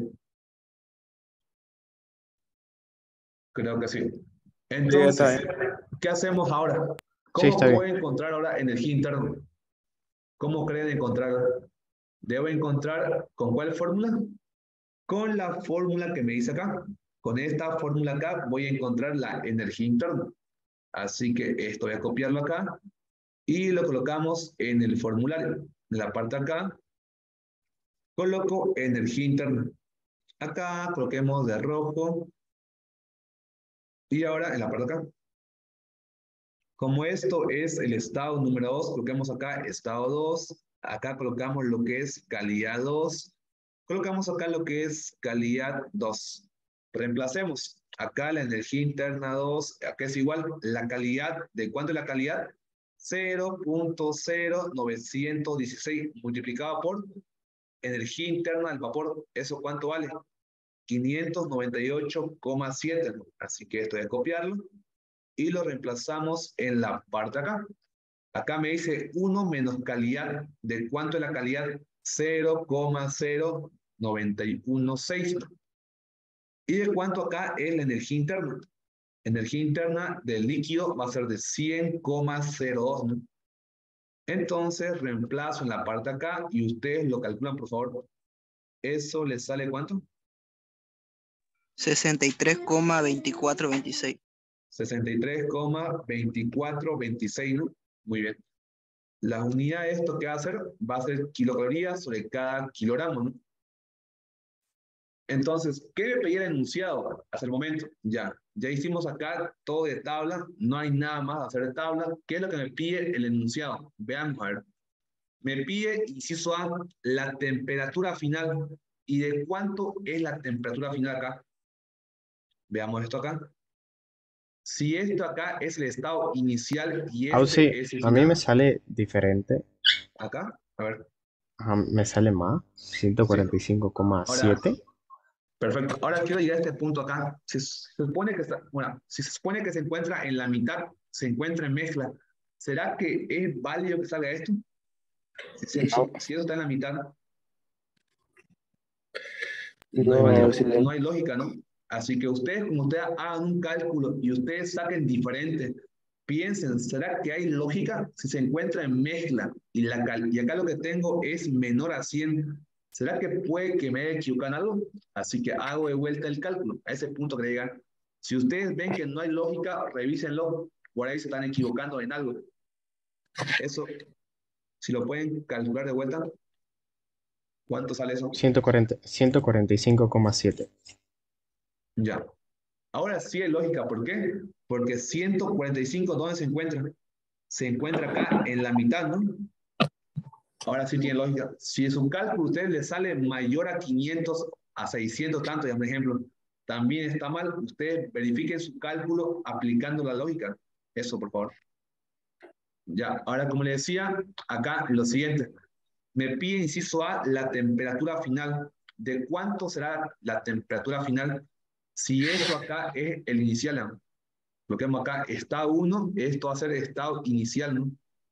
A: Creo que sí.
C: Sí, está
A: Entonces,
C: bien.
A: ¿qué hacemos ahora?
B: Sí,
A: ¿Cómo
B: está
A: puedo
B: bien.
A: encontrar ahora energía interna? ¿Cómo creen encontrar? Debo encontrar, ¿con cuál fórmula? Con la fórmula que me dice acá. Con esta fórmula acá voy a encontrar la energía interna. Así que esto voy a copiarlo acá y lo colocamos en el formulario. En la parte de acá, coloco energía interna. Acá coloquemos de rojo. Y ahora en la parte de acá. Como esto es el estado número 2, coloquemos acá estado 2. Acá colocamos lo que es calidad 2. Colocamos acá lo que es calidad 2. Reemplacemos. Acá la energía interna 2, acá es igual. La calidad, ¿de cuánto es la calidad? 0.0916 multiplicado por energía interna del vapor. ¿Eso cuánto vale? 598,7. Así que esto voy a copiarlo y lo reemplazamos en la parte de acá. Acá me dice 1 menos calidad. ¿De cuánto es la calidad? 0,0916. ¿Y de cuánto acá es la energía interna? Energía interna del líquido va a ser de 100,02, ¿no? Entonces reemplazo en la parte de acá y ustedes lo calculan, por favor. ¿Eso les sale cuánto?
D: 63,2426.
A: 63,2426, ¿no? Muy bien. La unidad de esto que va a hacer, va a ser kilocalorías sobre cada kilogramo, ¿no? Entonces, ¿qué me pedía el enunciado hasta el momento? Ya hicimos acá todo de tabla, no hay nada más a hacer de tabla. ¿Qué es lo que me pide el enunciado? Veamos, a ver. Me pide, inciso A, la temperatura final. ¿Y de cuánto es la temperatura final acá? Veamos esto acá. Si esto acá es el estado inicial y
B: Sí,
A: es el
B: a mí me
A: final,
B: sale diferente.
A: acá, a ver.
B: Ajá, me sale más,
A: Sí.
B: 145,7.
A: Ahora, perfecto. Ahora quiero llegar a este punto acá. Se supone que si se supone que se encuentra en la mitad, se encuentra en mezcla, ¿será que es válido que salga esto? Si eso está en la mitad, no es válido, no hay lógica, ¿no? Así que ustedes, como ustedes hagan un cálculo y ustedes saquen diferente, piensen, ¿será que hay lógica si se encuentra en mezcla y acá lo que tengo es menor a 100? ¿Será que puede que me haya equivocado en algo? Así que hago de vuelta el cálculo, a ese punto que llegan. Si ustedes ven que no hay lógica, revísenlo, por ahí se están equivocando en algo. Eso, si lo pueden calcular de vuelta, ¿cuánto sale eso?
B: 145,7.
A: Ya. Ahora sí hay lógica, ¿por qué? Porque 145, ¿dónde se encuentra? Se encuentra acá en la mitad, ¿no? Ahora sí tiene lógica. Si es un cálculo a ustedes les sale mayor a 500, a 600 tanto, ya por ejemplo, también está mal. Ustedes verifiquen su cálculo aplicando la lógica. Eso, por favor. Ya, ahora como les decía, acá lo siguiente. Me pide, inciso A, la temperatura final. ¿De cuánto será la temperatura final? Si esto acá es el inicial, ¿no? Lo que vemos acá, estado 1, esto va a ser estado inicial, ¿no?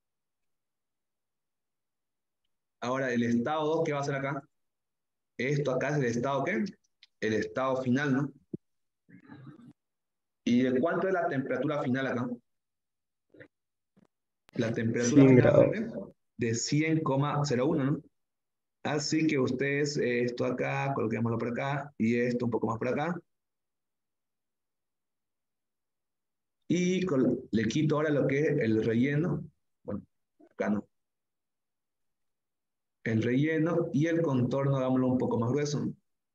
A: Ahora, el estado 2, ¿qué va a hacer acá? Esto acá es el estado, ¿qué? El estado final, ¿no? ¿Y de cuánto es la temperatura final acá? La temperatura
B: 100
A: final va a ser
B: grados.
A: de 100,01, ¿no? Así que ustedes, esto acá, coloquémoslo por acá, y esto un poco más por acá. Y le quito ahora lo que es el relleno. Bueno, acá no. El relleno y el contorno, hagámoslo un poco más grueso.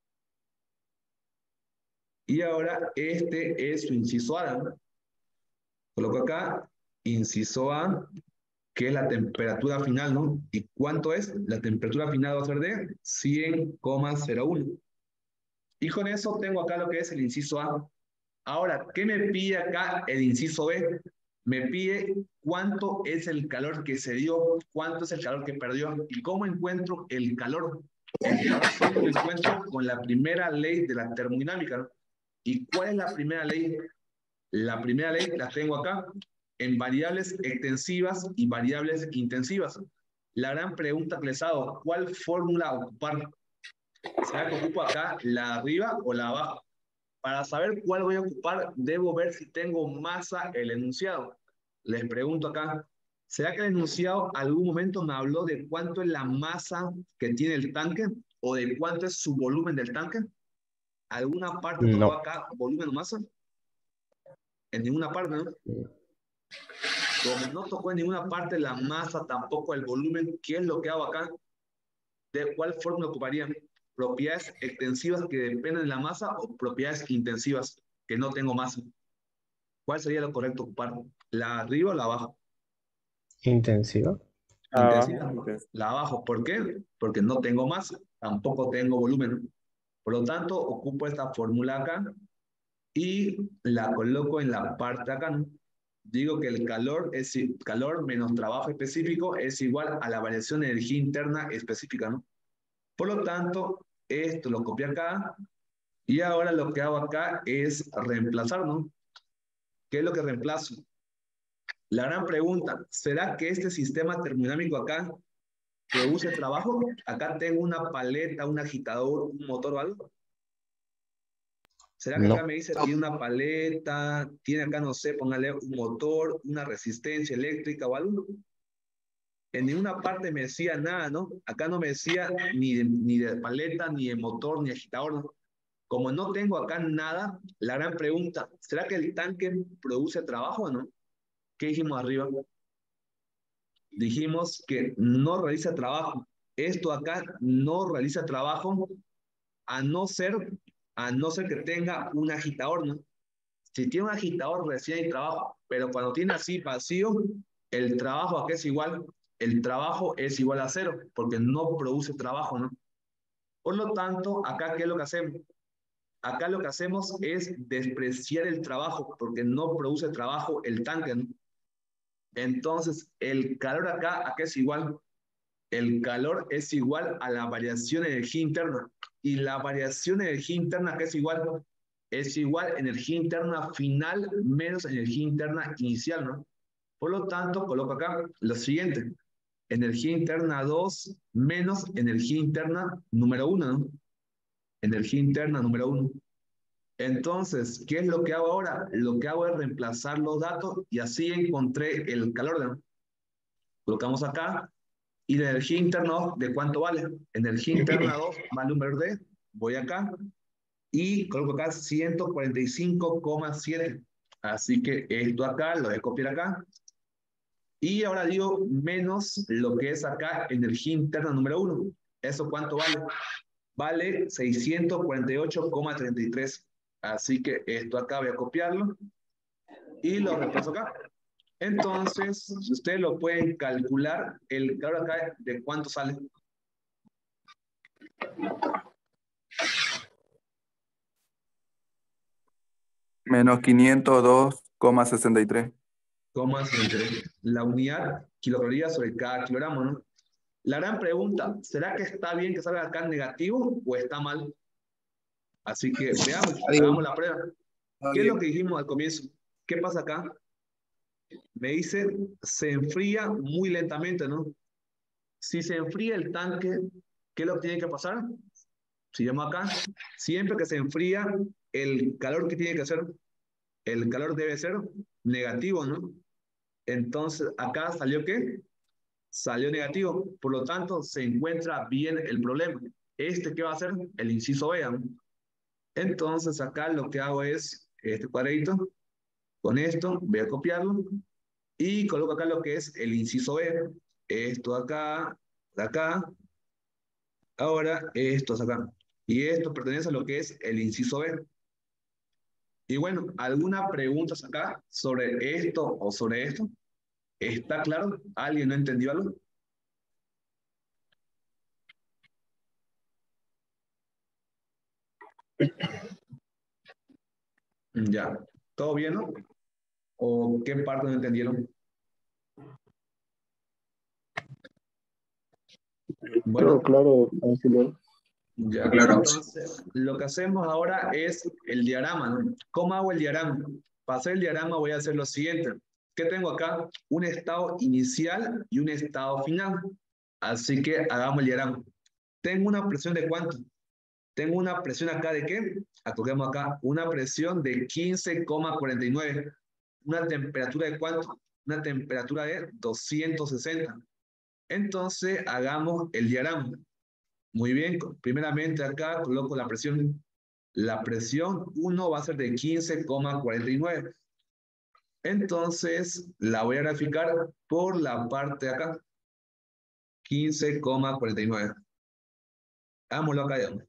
A: Y ahora este es su inciso A, ¿no? Coloco acá, inciso A, que es la temperatura final, ¿no? ¿Y cuánto es? La temperatura final va a ser de 100,01. Y con eso tengo acá lo que es el inciso A. Ahora, ¿qué me pide acá el inciso B? Me pide cuánto es el calor que se dio, cuánto es el calor que perdió y cómo encuentro el calor. El calor solo lo encuentro con la primera ley de la termodinámica, ¿no? ¿Y cuál es la primera ley? La primera ley la tengo acá en variables extensivas y variables intensivas. La gran pregunta que les hago, ¿cuál fórmula ocupar? ¿Será que ocupo acá la de arriba o la de abajo? Para saber cuál voy a ocupar, debo ver si tengo masa el enunciado. Les pregunto acá, ¿será que el enunciado algún momento me habló de cuánto es la masa que tiene el tanque o de cuánto es su volumen del tanque? ¿Alguna parte tocó
B: No.
A: acá volumen o masa? En ninguna parte, ¿no? Como no tocó en ninguna parte la masa, tampoco el volumen, ¿qué es lo que hago acá? ¿De cuál forma ocuparían? ¿Propiedades extensivas que dependen de la masa o propiedades intensivas que no tengo masa? ¿Cuál sería lo correcto ocupar? ¿La arriba o la abajo?
B: Intensiva.
A: Intensiva.
E: Ok.
A: La abajo. ¿Por qué? Porque no tengo masa, tampoco tengo volumen. Por lo tanto, ocupo esta fórmula acá y la coloco en la parte acá, ¿no? Digo que el calor menos trabajo específico es igual a la variación de energía interna específica, ¿no? Por lo tanto, esto lo copio acá y ahora lo que hago acá es reemplazar, ¿no? ¿Qué es lo que reemplazo? La gran pregunta, ¿será que este sistema termodinámico acá produce trabajo? Acá tengo una paleta, un agitador, un motor o algo. ¿Será que acá
B: No.
A: me dice tiene una paleta, tiene acá, no sé, póngale un motor, una resistencia eléctrica o algo? En ninguna parte me decía nada, ¿no? Acá no me decía ni de paleta, ni de motor, ni agitador, ¿no? Como no tengo acá nada, la gran pregunta, ¿será que el tanque produce trabajo o no? ¿Qué dijimos arriba? Dijimos que no realiza trabajo. Esto acá no realiza trabajo a no ser, a no ser que tenga un agitador, ¿no? Si tiene un agitador recién hay trabajo, pero cuando tiene así vacío, el trabajo acá es igual, el trabajo es igual a cero, porque no produce trabajo, ¿no? Por lo tanto, acá, ¿qué es lo que hacemos? Acá lo que hacemos es despreciar el trabajo, porque no produce trabajo el tanque, ¿no? Entonces, el calor acá es igual. El calor es igual a la variación de energía interna. Y la variación de energía interna acá es igual energía interna final menos energía interna inicial, ¿no? Por lo tanto, coloco acá lo siguiente. Energía interna 2 menos energía interna número 1, ¿no? Energía interna número 1. Entonces, ¿qué es lo que hago ahora? Lo que hago es reemplazar los datos y así encontré el calor, ¿no? Colocamos acá. ¿Y la energía interna de cuánto vale? Energía interna 2 vale un valor de, voy acá y coloco acá 145,7. Así que esto acá lo voy a copiar acá. Y ahora digo menos lo que es acá energía interna número 1. ¿Eso cuánto vale? Vale 648,33. Así que esto acá voy a copiarlo y lo reemplazo acá. Entonces, si ustedes lo pueden calcular, el calor acá de cuánto sale.
E: Menos 502,63.
A: La unidad kilocalorías sobre cada kilogramo, ¿no? La gran pregunta, ¿será que está bien que salga acá negativo o está mal? Así que veamos, hagamos la prueba. ¿Qué es lo que dijimos al comienzo? ¿Qué pasa acá? Me dice, se enfría muy lentamente, ¿no? Si se enfría el tanque, ¿qué es lo que tiene que pasar? Si llamo acá, siempre que se enfría, el calor que tiene que hacer, el calor debe ser negativo, ¿no? Entonces, acá salió ¿qué? Salió negativo, por lo tanto, se encuentra bien el problema. ¿Qué va a hacer? El inciso B, ¿no? Entonces, acá lo que hago es este cuadradito, con esto, voy a copiarlo y coloco acá lo que es el inciso B. Esto acá, acá, ahora esto es acá. Y esto pertenece a lo que es el inciso B. Y bueno, ¿alguna pregunta acá sobre esto o sobre esto? ¿Está claro? ¿Alguien no entendió algo? Ya. ¿Todo bien, no? ¿O qué parte no entendieron? Bueno,
C: Todo claro, auxiliar.
A: ya. Entonces, lo que hacemos ahora es el diagrama, ¿no? ¿Cómo hago el diagrama? Para hacer el diagrama voy a hacer lo siguiente. ¿Qué tengo acá? Un estado inicial y un estado final. Así que hagamos el diagrama. Tengo una presión de ¿cuánto? Tengo una presión acá de ¿qué? Acogemos acá. Una presión de 15,49. Una temperatura de ¿cuánto? Una temperatura de 260. Entonces, hagamos el diagrama. Muy bien, primeramente acá coloco la presión La presión 1 va a ser de 15,49. Entonces, la voy a graficar por la parte de acá. 15,49. Hagámoslo acá, digamos.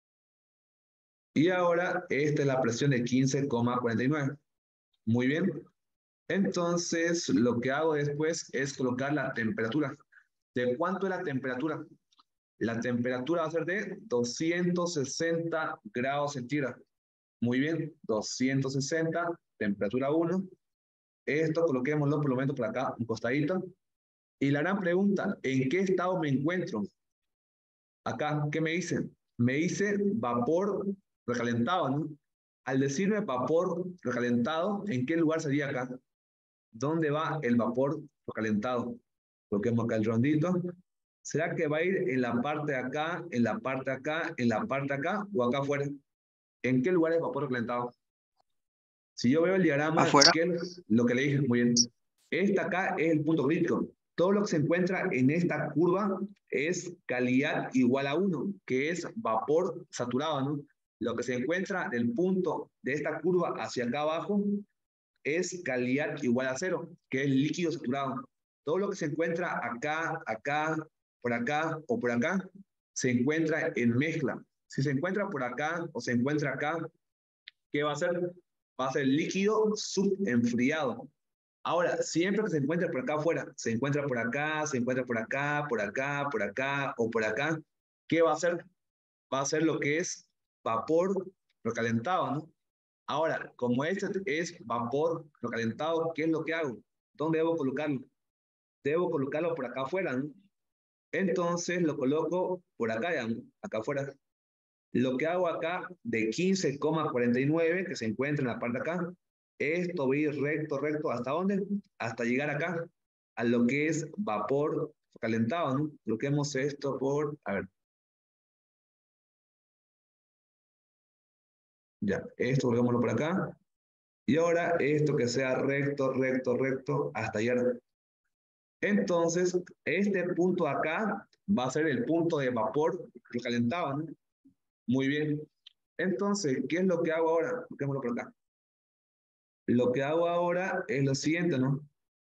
A: Y ahora, esta es la presión de 15,49. Muy bien. Entonces, lo que hago después es colocar la temperatura. ¿De cuánto es la temperatura? La temperatura va a ser de 260 grados centígrados. Muy bien, 260, temperatura 1. Esto coloquémoslo por lo menos por acá, un costadito. Y la gran pregunta, ¿en qué estado me encuentro? Acá, ¿qué me dice? Me dice vapor recalentado, ¿no? Al decirme vapor recalentado, ¿en qué lugar sería acá? ¿Dónde va el vapor recalentado? Coloquemos acá el rondito. ¿Será que va a ir en la parte de acá, en la parte de acá, en la parte de acá o acá afuera? ¿En qué lugar es vapor recalentado? Si yo veo el diagrama,
D: Afuera.
A: ¿qué es lo que le dije? Muy bien. Este acá es el punto crítico. Todo lo que se encuentra en esta curva es calidad igual a 1, que es vapor saturado, ¿no? Lo que se encuentra del punto de esta curva hacia acá abajo es calidad igual a 0, que es líquido saturado. Todo lo que se encuentra acá, acá, por acá o por acá, se encuentra en mezcla. Si se encuentra por acá o se encuentra acá, ¿qué va a ser? Va a ser líquido subenfriado. Ahora, siempre que se encuentre por acá afuera, se encuentra por acá, se encuentra por acá, por acá, por acá o por acá, ¿qué va a hacer? Va a ser lo que es vapor recalentado, ¿no? Ahora, como este es vapor recalentado, ¿qué es lo que hago? ¿Dónde debo colocarlo? Debo colocarlo por acá afuera, ¿no? Entonces lo coloco por acá, ya, ¿no? Acá afuera. Lo que hago acá de 15,49, que se encuentra en la parte de acá, esto va a ir recto, recto, ¿hasta dónde? Hasta llegar acá, a lo que es vapor calentado, ¿no? Coloquemos esto por, a ver. Ya, esto coloquémoslo por acá. Y ahora esto que sea recto, recto, recto, hasta llegar. Entonces, este punto acá va a ser el punto de vapor recalentado, ¿no? Muy bien. Entonces, ¿qué es lo que hago ahora? Coloquémoslo por acá. Lo que hago ahora es lo siguiente, ¿no?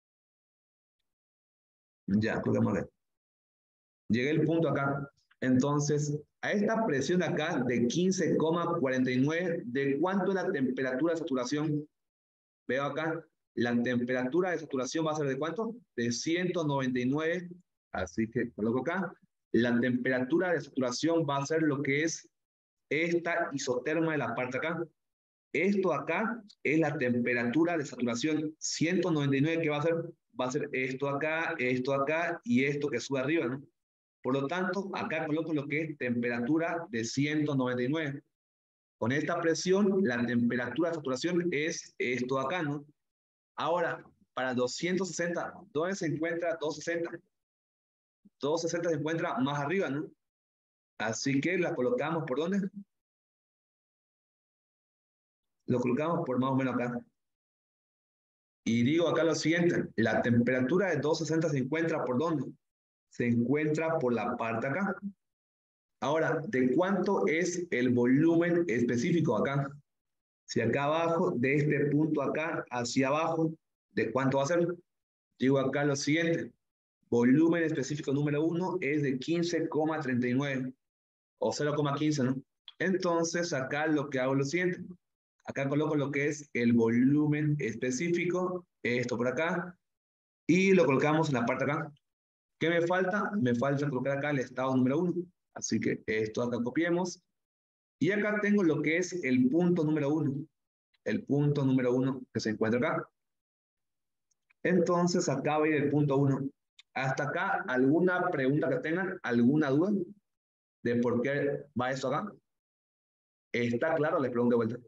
A: Ya, coloquémosle. Llegué al punto acá. Entonces, a esta presión acá de 15,49, ¿de cuánto es la temperatura de saturación? Veo acá, la temperatura de saturación va a ser ¿de cuánto? De 199, así que coloco acá. La temperatura de saturación va a ser lo que es esta isoterma de la parte acá. Esto acá es la temperatura de saturación 199, ¿qué va a ser? Va a ser esto acá y esto que sube arriba, ¿no? Por lo tanto, acá coloco lo que es temperatura de 199. Con esta presión, la temperatura de saturación es esto acá, ¿no? Ahora, para 260, ¿dónde se encuentra 260? 260 se encuentra más arriba, ¿no? Así que la colocamos ¿por dónde? Lo colocamos por más o menos acá. Y digo acá lo siguiente, la temperatura de 260 se encuentra ¿por dónde? Se encuentra por la parte acá. Ahora, ¿de cuánto es el volumen específico acá? Si acá abajo, de este punto acá hacia abajo, ¿de cuánto va a ser? Digo acá lo siguiente, volumen específico número 1 es de 15,39 o 0,15, ¿no? Entonces acá lo que hago es lo siguiente, acá coloco lo que es el volumen específico, esto por acá, y lo colocamos en la parte acá. ¿Qué me falta? Me falta colocar acá el estado número 1. Así que esto acá copiemos. Y acá tengo lo que es el punto número 1. El punto número 1 que se encuentra acá. Entonces acá va a ir el punto 1. Hasta acá, ¿alguna pregunta que tengan? ¿Alguna duda de por qué va esto acá? ¿Está claro? Les pregunto de vuelta.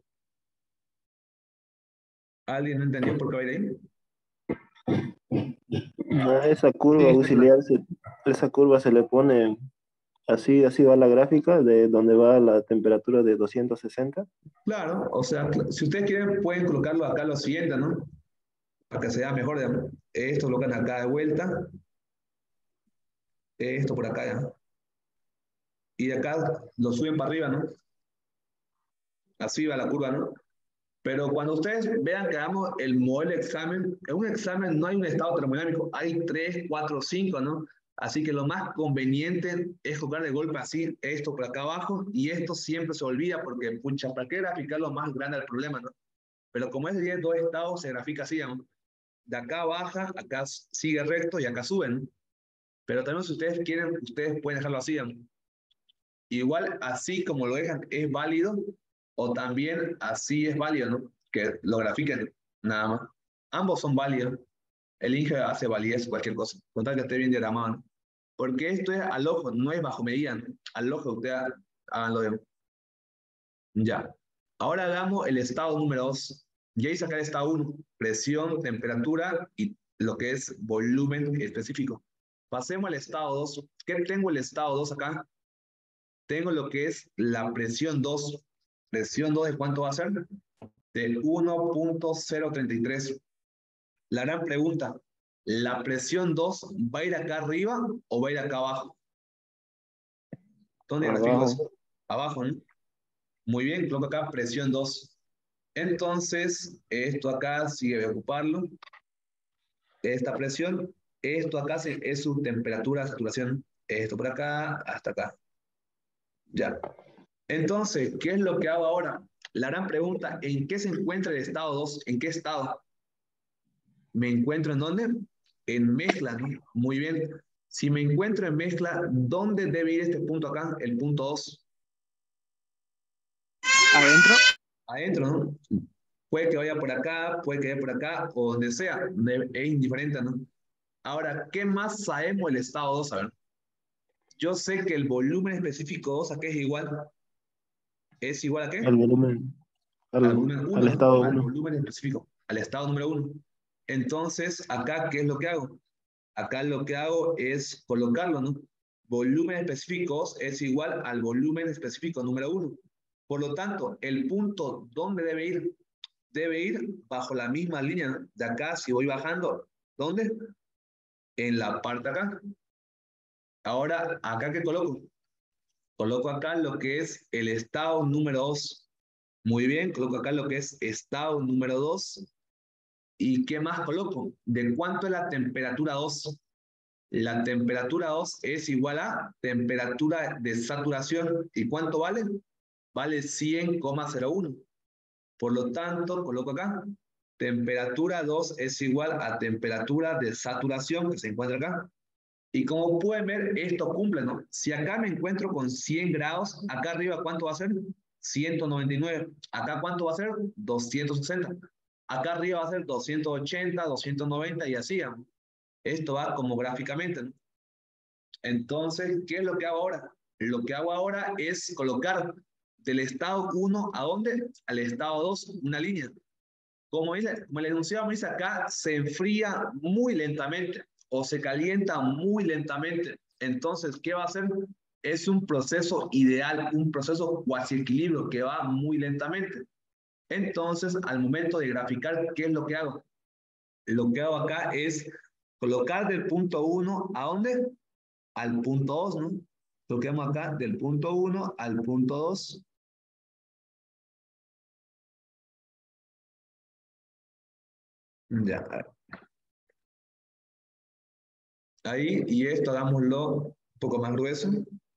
A: ¿Alguien no entendió por qué va a ir ahí?
C: A esa curva
A: Sí, está claro.
C: auxiliar, esa curva se le pone así, así va la gráfica de donde va la temperatura de 260.
A: Claro, o sea, si ustedes quieren, pueden colocarlo acá lo siguiente, ¿no? Para que sea mejor, digamos. Esto lo colocan acá de vuelta. Esto por acá, ¿ya? Y de acá lo suben para arriba, ¿no? Así va la curva, ¿no? Pero cuando ustedes vean que hagamos el modelo de examen, en un examen no hay un estado termodinámico, hay 3, 4, 5, ¿no? Así que lo más conveniente es jugar de golpe así, esto por acá abajo, y esto siempre se olvida porque, pucha, ¿para qué graficar lo más grande del problema, no? Pero como es de 2 estados, se grafica así, ¿no? De acá baja, acá sigue recto y acá sube, ¿no? Pero también si ustedes quieren, ustedes pueden dejarlo así, ¿no? Igual así como lo dejan es válido, o también así es válido, ¿no? Que lo grafiquen nada más. Ambos son válidos. El Inge hace validez cualquier cosa, con tal que esté bien diagramado, ¿no? Porque esto es al ojo, no es bajo medida, ¿no? Al ojo ustedes háganlo bien. Ya. Ahora hagamos el estado número 2. Ya hice acá el estado 1, presión, temperatura y lo que es volumen específico. Pasemos al estado 2. ¿Qué tengo el estado 2 acá? Tengo lo que es la presión 2. ¿Presión 2 de cuánto va a ser? De 1.033. La gran pregunta, ¿la presión 2 va a ir acá arriba o va a ir acá abajo? ¿Dónde grafico eso? Abajo, ¿no? Muy bien, coloco acá presión 2. Entonces, esto acá sigue de ocuparlo. Esta presión, esto acá es su temperatura de saturación. Esto por acá hasta acá. Ya. Entonces, ¿qué es lo que hago ahora? La gran pregunta, ¿en qué se encuentra el estado 2? ¿En qué estado? ¿Me encuentro en dónde? En mezcla, ¿no? Muy bien. Si me encuentro en mezcla, ¿dónde debe ir este punto acá? El punto 2.
D: Adentro.
A: Adentro, ¿no? Puede que vaya por acá, puede que vaya por acá, o donde sea. Es indiferente, ¿no? Ahora, ¿qué más sabemos del estado 2? A ver. Yo sé que el volumen específico 2 acá es igual. ¿Es igual a qué?
C: El volumen,
A: Al volumen
C: al
A: 1,
C: estado
A: al
C: 1.
A: volumen específico, al estado número 1. Entonces, acá, ¿qué es lo que hago? Acá lo que hago es colocarlo, ¿no? Volumen específicos es igual al volumen específico número 1. Por lo tanto, el punto, ¿dónde debe ir? Debe ir bajo la misma línea, ¿no? De acá, si voy bajando, ¿dónde? En la parte acá. Ahora, ¿acá qué coloco? Coloco acá lo que es el estado número 2. Muy bien, coloco acá lo que es estado número 2. ¿Y qué más coloco? ¿De cuánto es la temperatura 2? La temperatura 2 es igual a temperatura de saturación. ¿Y cuánto vale? Vale 100,01. Por lo tanto, coloco acá, temperatura 2 es igual a temperatura de saturación que se encuentra acá. Y como pueden ver, esto cumple, ¿no? Si acá me encuentro con 100 grados, acá arriba, ¿cuánto va a ser? 199. Acá, ¿cuánto va a ser? 260. Acá arriba va a ser 280, 290 y así, ¿no? Esto va como gráficamente, ¿no? Entonces, ¿qué es lo que hago ahora? Lo que hago ahora es colocar del estado 1 ¿a dónde? Al estado 2, una línea. Como el enunciado me dice acá, se enfría muy lentamente o se calienta muy lentamente. Entonces, ¿qué va a hacer? Es un proceso ideal, un proceso cuasi equilibrio que va muy lentamente. Entonces, al momento de graficar, ¿qué es lo que hago? Lo que hago acá es colocar del punto 1 ¿a dónde? Al punto 2, ¿no? Toquemos acá del punto 1 al punto 2. Ya, ahí, y esto hagámoslo un poco más grueso.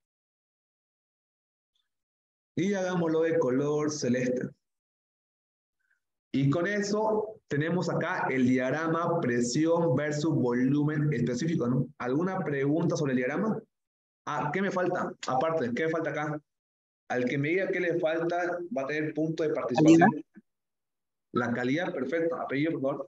A: Y hagámoslo de color celeste. Y con eso tenemos acá el diagrama presión versus volumen específico, ¿no? ¿Alguna pregunta sobre el diagrama? Ah, ¿qué me falta? Aparte, ¿qué me falta acá? Al que me diga qué le falta va a tener punto de
D: Calidad.
A: participación. La calidad, perfecto. Apellido, por favor.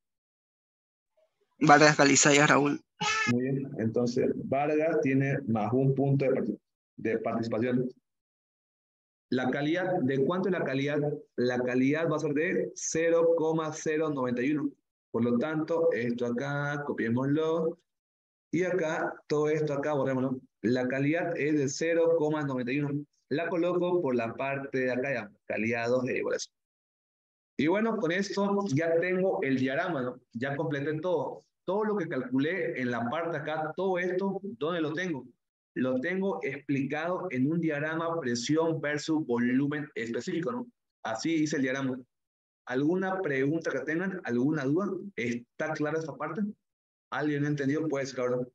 D: Vargas Galizaya Raúl.
A: Muy bien. Entonces, Vargas tiene más un punto de participación. La calidad, ¿de cuánto es la calidad? La calidad va a ser de 0,091. Por lo tanto, esto acá, copiémoslo. Y acá, todo esto acá, borrémoslo. La calidad es de 0,91. La coloco por la parte de acá, ya. Calidad 2 de igual a eso. Y bueno, con esto ya tengo el diagrama, ¿no? Ya completé todo. Todo lo que calculé en la parte acá, todo esto, ¿dónde lo tengo? Lo tengo explicado en un diagrama presión versus volumen específico, ¿no? Así dice el diagrama. ¿Alguna pregunta que tengan? ¿Alguna duda? ¿Está clara esta parte? ¿Alguien no entendió? Puede decir ahora.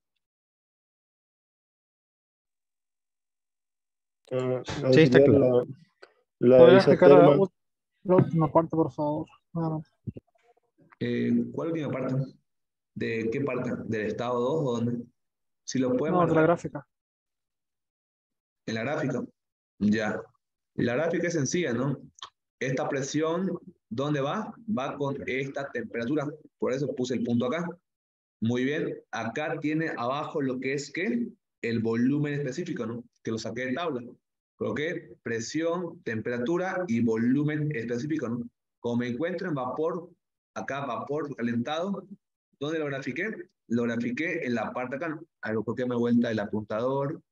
B: Sí, está
C: Auxiliar
B: claro.
C: la
F: ¿Podría explicar
C: isoterma.
F: la última parte, por favor? Nada más.
A: ¿Cuál última parte? ¿De qué parte? ¿Del estado 2 o dónde? Si lo pueden
F: No, de la
A: marcar
F: gráfica.
A: en la gráfica. Ya. La gráfica es sencilla, ¿no? Esta presión, ¿dónde va? Va con esta temperatura. Por eso puse el punto acá. Muy bien. Acá tiene abajo lo que es ¿qué? El volumen específico, ¿no? Que lo saqué de tabla. Coloqué presión, temperatura y volumen específico, ¿no? Como me encuentro en vapor, acá vapor calentado, ¿dónde lo grafiqué? Lo grafiqué en la parte acá, ¿no? Algo que me vuelta el apuntador.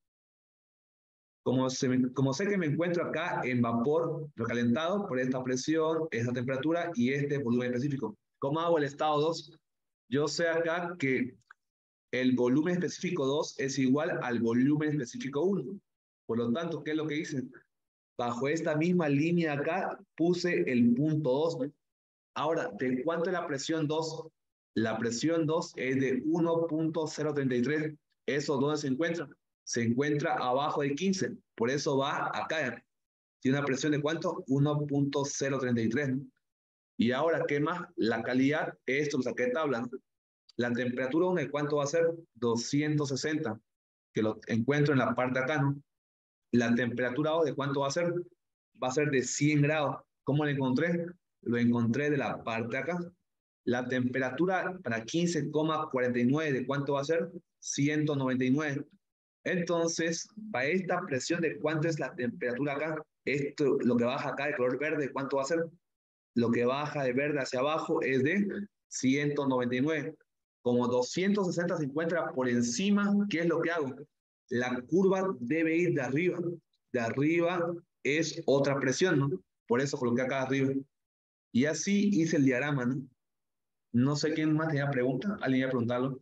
A: Como sé que me encuentro acá en vapor recalentado por esta presión, esta temperatura y este volumen específico. ¿Cómo hago el estado 2? Yo sé acá que el volumen específico 2 es igual al volumen específico 1. Por lo tanto, ¿qué es lo que hice? Bajo esta misma línea acá puse el punto 2, ¿no? Ahora, ¿de cuánto es la presión 2? La presión 2 es de 1.033. ¿Eso dónde se encuentra? Se encuentra abajo de 15. Por eso va acá. Tiene una presión de ¿cuánto? 1.033, ¿no? Y ahora, ¿qué más? La calidad, esto lo saqué de tabla, ¿no? La temperatura 1, ¿de cuánto va a ser? 260, que lo encuentro en la parte de acá, ¿no? La temperatura 2, ¿de cuánto va a ser? Va a ser de 100 grados. ¿Cómo lo encontré? Lo encontré de la parte de acá. La temperatura para 15,49, ¿de cuánto va a ser? 199. Entonces, para esta presión, ¿de cuánto es la temperatura acá? Esto, lo que baja acá de color verde, ¿cuánto va a ser? Lo que baja de verde hacia abajo es de 199. Como 260 se encuentra por encima, ¿qué es lo que hago? La curva debe ir de arriba. De arriba es otra presión, ¿no? Por eso coloqué acá arriba. Y así hice el diagrama, ¿no? No sé quién más tenía pregunta. ¿Alguien iba a preguntarlo?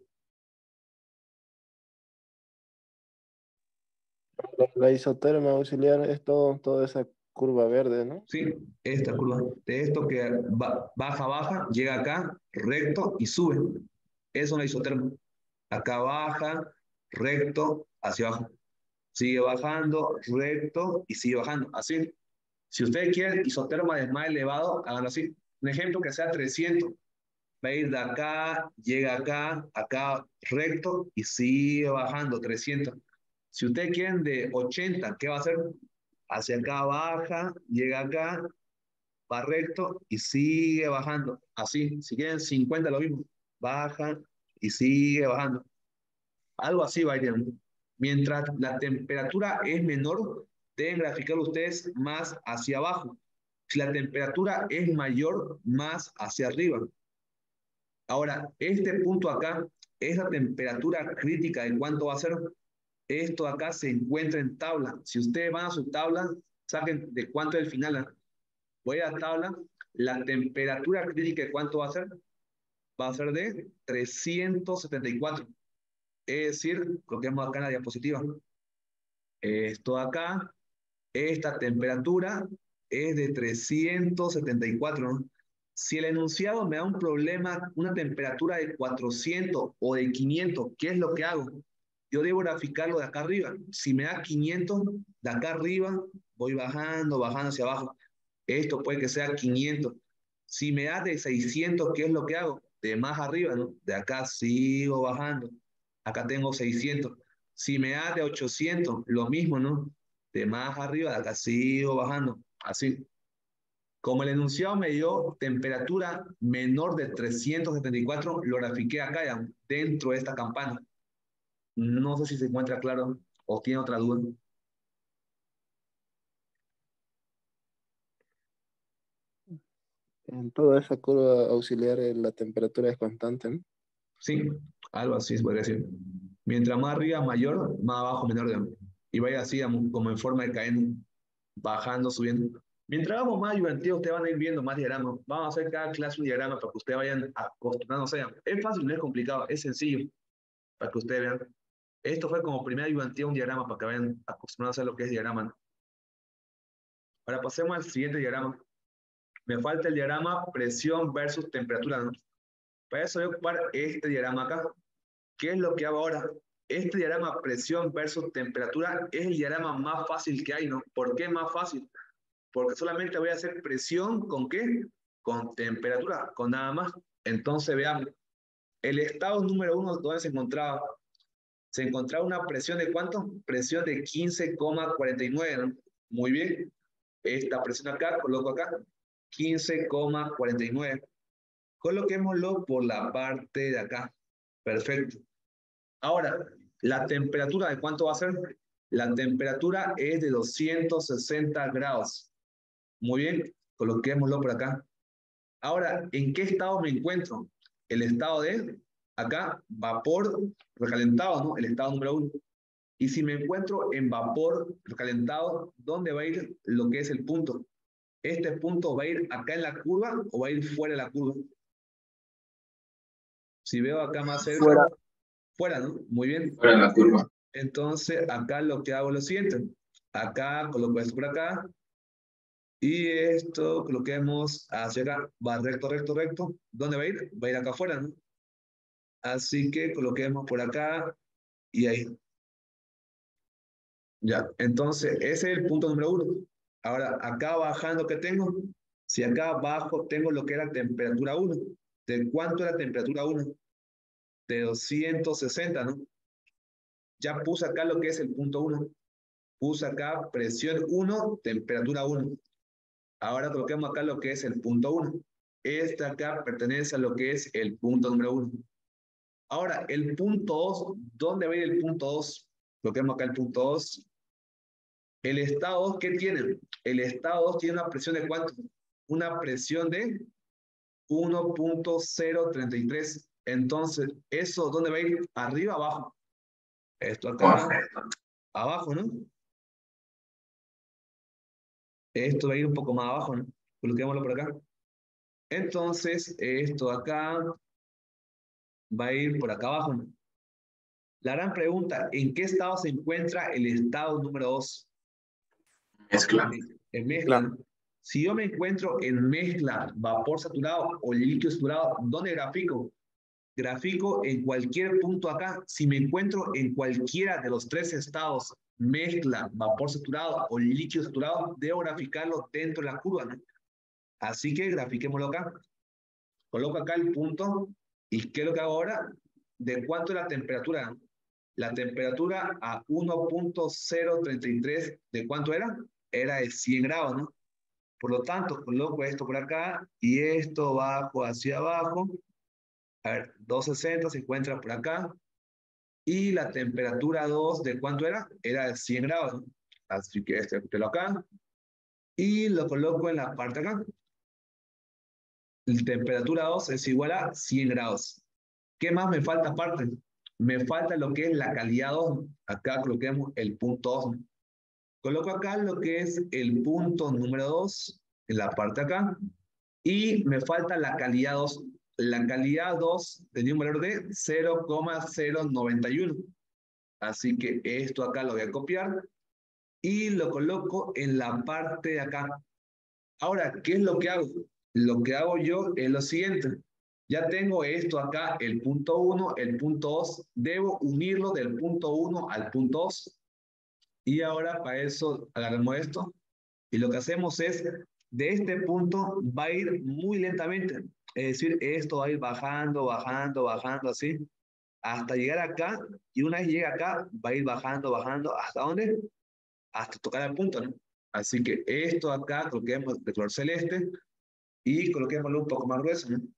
C: La isoterma auxiliar es toda esa curva verde, ¿no?
A: Sí, esta curva. De esto que baja, baja, llega acá, recto y sube. Es una isoterma. Acá baja, recto, hacia abajo. Sigue bajando, recto y sigue bajando. Así. Si ustedes quieren isoterma de más elevado, háganlo así. Un ejemplo que sea 300. Va a ir de acá, llega acá, acá recto y sigue bajando 300. Si ustedes quieren de 80, ¿qué va a hacer? Hacia acá baja, llega acá, va recto y sigue bajando. Así. Si quieren 50, lo mismo. Baja y sigue bajando. Algo así va a ir. Mientras la temperatura es menor, deben graficar ustedes más hacia abajo. Si la temperatura es mayor, más hacia arriba. Ahora, este punto acá es la temperatura crítica de cuánto va a ser. Esto acá se encuentra en tabla. Si ustedes van a su tabla, saquen de cuánto es el final. Voy a la tabla. La temperatura crítica de cuánto va a ser. Va a ser de 374. Es decir, lo que vemos acá en la diapositiva. Esto acá, esta temperatura es de 374, ¿no? Si el enunciado me da un problema, una temperatura de 400 o de 500, ¿qué es lo que hago? Yo debo graficarlo de acá arriba. Si me da 500, de acá arriba voy bajando, bajando hacia abajo. Esto puede que sea 500. Si me da de 600, ¿qué es lo que hago? De más arriba, ¿no? De acá sigo bajando. Acá tengo 600. Si me da de 800, lo mismo, ¿no? De más arriba, de acá sigo bajando. Así. Como el enunciado me dio temperatura menor de 374, lo grafiqué acá ya, dentro de esta campana. No sé si se encuentra claro o tiene otra duda.
C: En toda esa curva auxiliar la temperatura es constante, ¿no?
A: Sí, algo así se podría decir. Mientras más arriba, mayor, más abajo, menor, digamos. Y vaya así, digamos, como en forma de cadena, bajando, subiendo. Mientras vamos más ayudantíos, ustedes van a ir viendo más diagramas. Vamos a hacer cada clase un diagrama para que ustedes vayan acostumbrándose. Es fácil, no es complicado, es sencillo, para que ustedes vean. Esto fue como primer ayudantía un diagrama para que vayan acostumbrándose a lo que es diagrama, ¿no? Ahora pasemos al siguiente diagrama. Me falta el diagrama presión versus temperatura, ¿no? Para eso voy a ocupar este diagrama acá. ¿Qué es lo que hago ahora? Este diagrama presión versus temperatura es el diagrama más fácil que hay, ¿no? ¿Por qué más fácil? Porque solamente voy a hacer presión ¿con qué? Con temperatura, con nada más. Entonces veamos, el estado número 1, ¿dónde se encontraba? Se encontraba una presión de ¿cuánto? Presión de 15,49, ¿no? Muy bien. Esta presión acá, coloco acá, 15,49. Coloquémoslo por la parte de acá. Perfecto. Ahora, la temperatura, ¿de cuánto va a ser? La temperatura es de 260 grados. Muy bien, coloquémoslo por acá. Ahora, ¿en qué estado me encuentro? El estado de, acá, vapor recalentado, ¿no? El estado número 1. Y si me encuentro en vapor recalentado, ¿dónde va a ir lo que es el punto? ¿Este punto va a ir acá en la curva o va a ir fuera de la curva? Si veo acá más cerca,
E: Fuera.
A: fuera, ¿no? Muy bien.
E: Fuera de la curva.
A: Entonces, acá lo que hago es lo siguiente. Acá coloco esto por acá. Y esto coloquemos hacia acá. Va recto, recto, recto. ¿Dónde va a ir? Va a ir acá afuera, ¿no? Así que coloquemos por acá y ahí. Ya, entonces ese es el punto número 1. Ahora, acá bajando, ¿qué tengo? Si acá abajo tengo lo que era temperatura 1. ¿De cuánto era temperatura 1? De 260, ¿no? Ya puse acá lo que es el punto 1. Puse acá presión 1, temperatura 1. Ahora coloquemos acá lo que es el punto 1. Este acá pertenece a lo que es el punto número 1. Ahora, el punto 2, ¿dónde va a ir el punto 2? Coloquemos acá el punto 2. El estado 2, ¿qué tiene? El estado 2 tiene una presión de ¿cuánto? Una presión de 1.033. Entonces, ¿eso dónde va a ir? ¿Arriba o abajo? Esto acá, abajo, ¿no? Esto va a ir un poco más abajo, ¿no? Coloquémoslo por acá. Entonces, esto acá va a ir por acá abajo, ¿no? La gran pregunta, ¿en qué estado se encuentra el estado número 2?
E: Mezcla.
A: En mezcla, ¿no? Si yo me encuentro en mezcla, vapor saturado o líquido saturado, ¿dónde grafico? Grafico en cualquier punto acá. Si me encuentro en cualquiera de los 3 estados, mezcla, vapor saturado o líquido saturado, debo graficarlo dentro de la curva, ¿no? Así que grafiquémoslo acá. Coloco acá el punto. ¿Y qué es lo que hago ahora? ¿De cuánto es la temperatura? La temperatura a 1.033, ¿de cuánto era? Era de 100 grados, ¿no? Por lo tanto, coloco esto por acá y esto bajo hacia abajo. A ver, 260 se encuentra por acá. Y la temperatura 2, ¿de cuánto era? Era de 100 grados, ¿no? Así que este lo acá. Y lo coloco en la parte acá. La temperatura 2 es igual a 100 grados. ¿Qué más me falta aparte? Me falta lo que es la calidad 2. Acá coloquemos el punto 2. Coloco acá lo que es el punto número 2 en la parte acá. Y me falta la calidad 2. La calidad 2 tenía un valor de 0,091. Así que esto acá lo voy a copiar y lo coloco en la parte de acá. Ahora, ¿qué es lo que hago? Lo que hago yo es lo siguiente. Ya tengo esto acá, el punto 1, el punto 2. Debo unirlo del punto 1 al punto 2. Y ahora para eso agarramos esto. Y lo que hacemos es, de este punto va a ir muy lentamente. Es decir, esto va a ir bajando, bajando, bajando así, hasta llegar acá. Y una vez llega acá, va a ir bajando, bajando. ¿Hasta dónde? Hasta tocar el punto, ¿no? Así que esto acá, coloquemos de color celeste y coloquémoslo un poco más grueso, ¿no?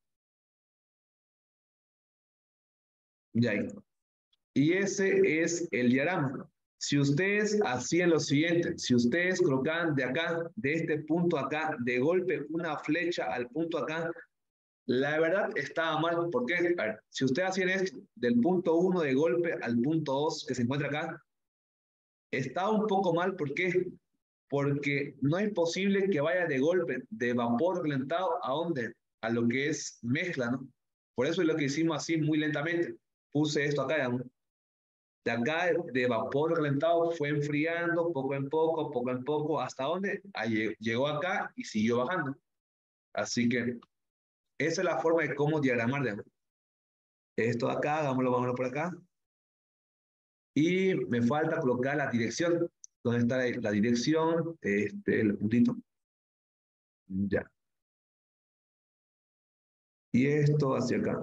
A: Ya ahí. Y ese es el diagrama. Si ustedes hacían lo siguiente, si ustedes colocaban de acá, de este punto acá, de golpe una flecha al punto acá, la verdad estaba mal. ¿Por qué? A ver, si ustedes hacían esto, del punto 1 de golpe al punto 2 que se encuentra acá, estaba un poco mal. ¿Por qué? Porque no es posible que vaya de golpe, de vapor calentado, ¿a dónde? A lo que es mezcla, ¿no? Por eso es lo que hicimos así muy lentamente. Puse esto acá, ¿no? De acá, de vapor calentado, fue enfriando poco en poco, ¿hasta dónde? Ahí llegó acá y siguió bajando. Así que esa es la forma de cómo diagramar, digamos. Esto de acá, vámonos por acá. Y me falta colocar la dirección. ¿Dónde está la dirección? El puntito. Ya. Y esto hacia acá.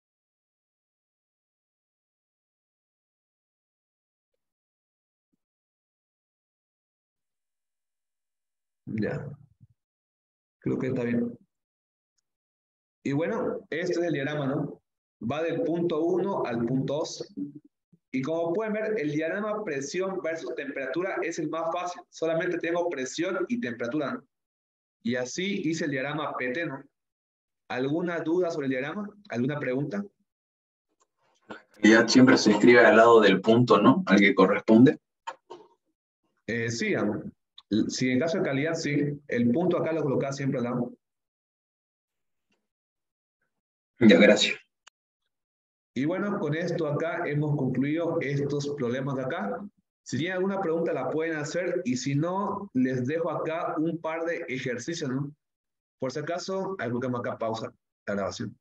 A: Ya. Creo que está bien. Y bueno, este es el diagrama, ¿no? Va del punto 1 al punto 2. Y como pueden ver, el diagrama presión versus temperatura es el más fácil. Solamente tengo presión y temperatura, ¿no? Y así hice el diagrama PT, ¿no? ¿Alguna duda sobre el diagrama? ¿Alguna pregunta?
E: La calidad siempre se escribe al lado del punto, ¿no? Al que corresponde.
A: Sí, digamos. Si en caso de calidad, sí. El punto acá lo colocaba siempre al lado.
E: Ya, gracias.
A: Y bueno, con esto acá hemos concluido estos problemas de acá. Si tienen alguna pregunta la pueden hacer y si no, les dejo acá un par de ejercicios, ¿no? Por si acaso, hay que acá pausa la grabación.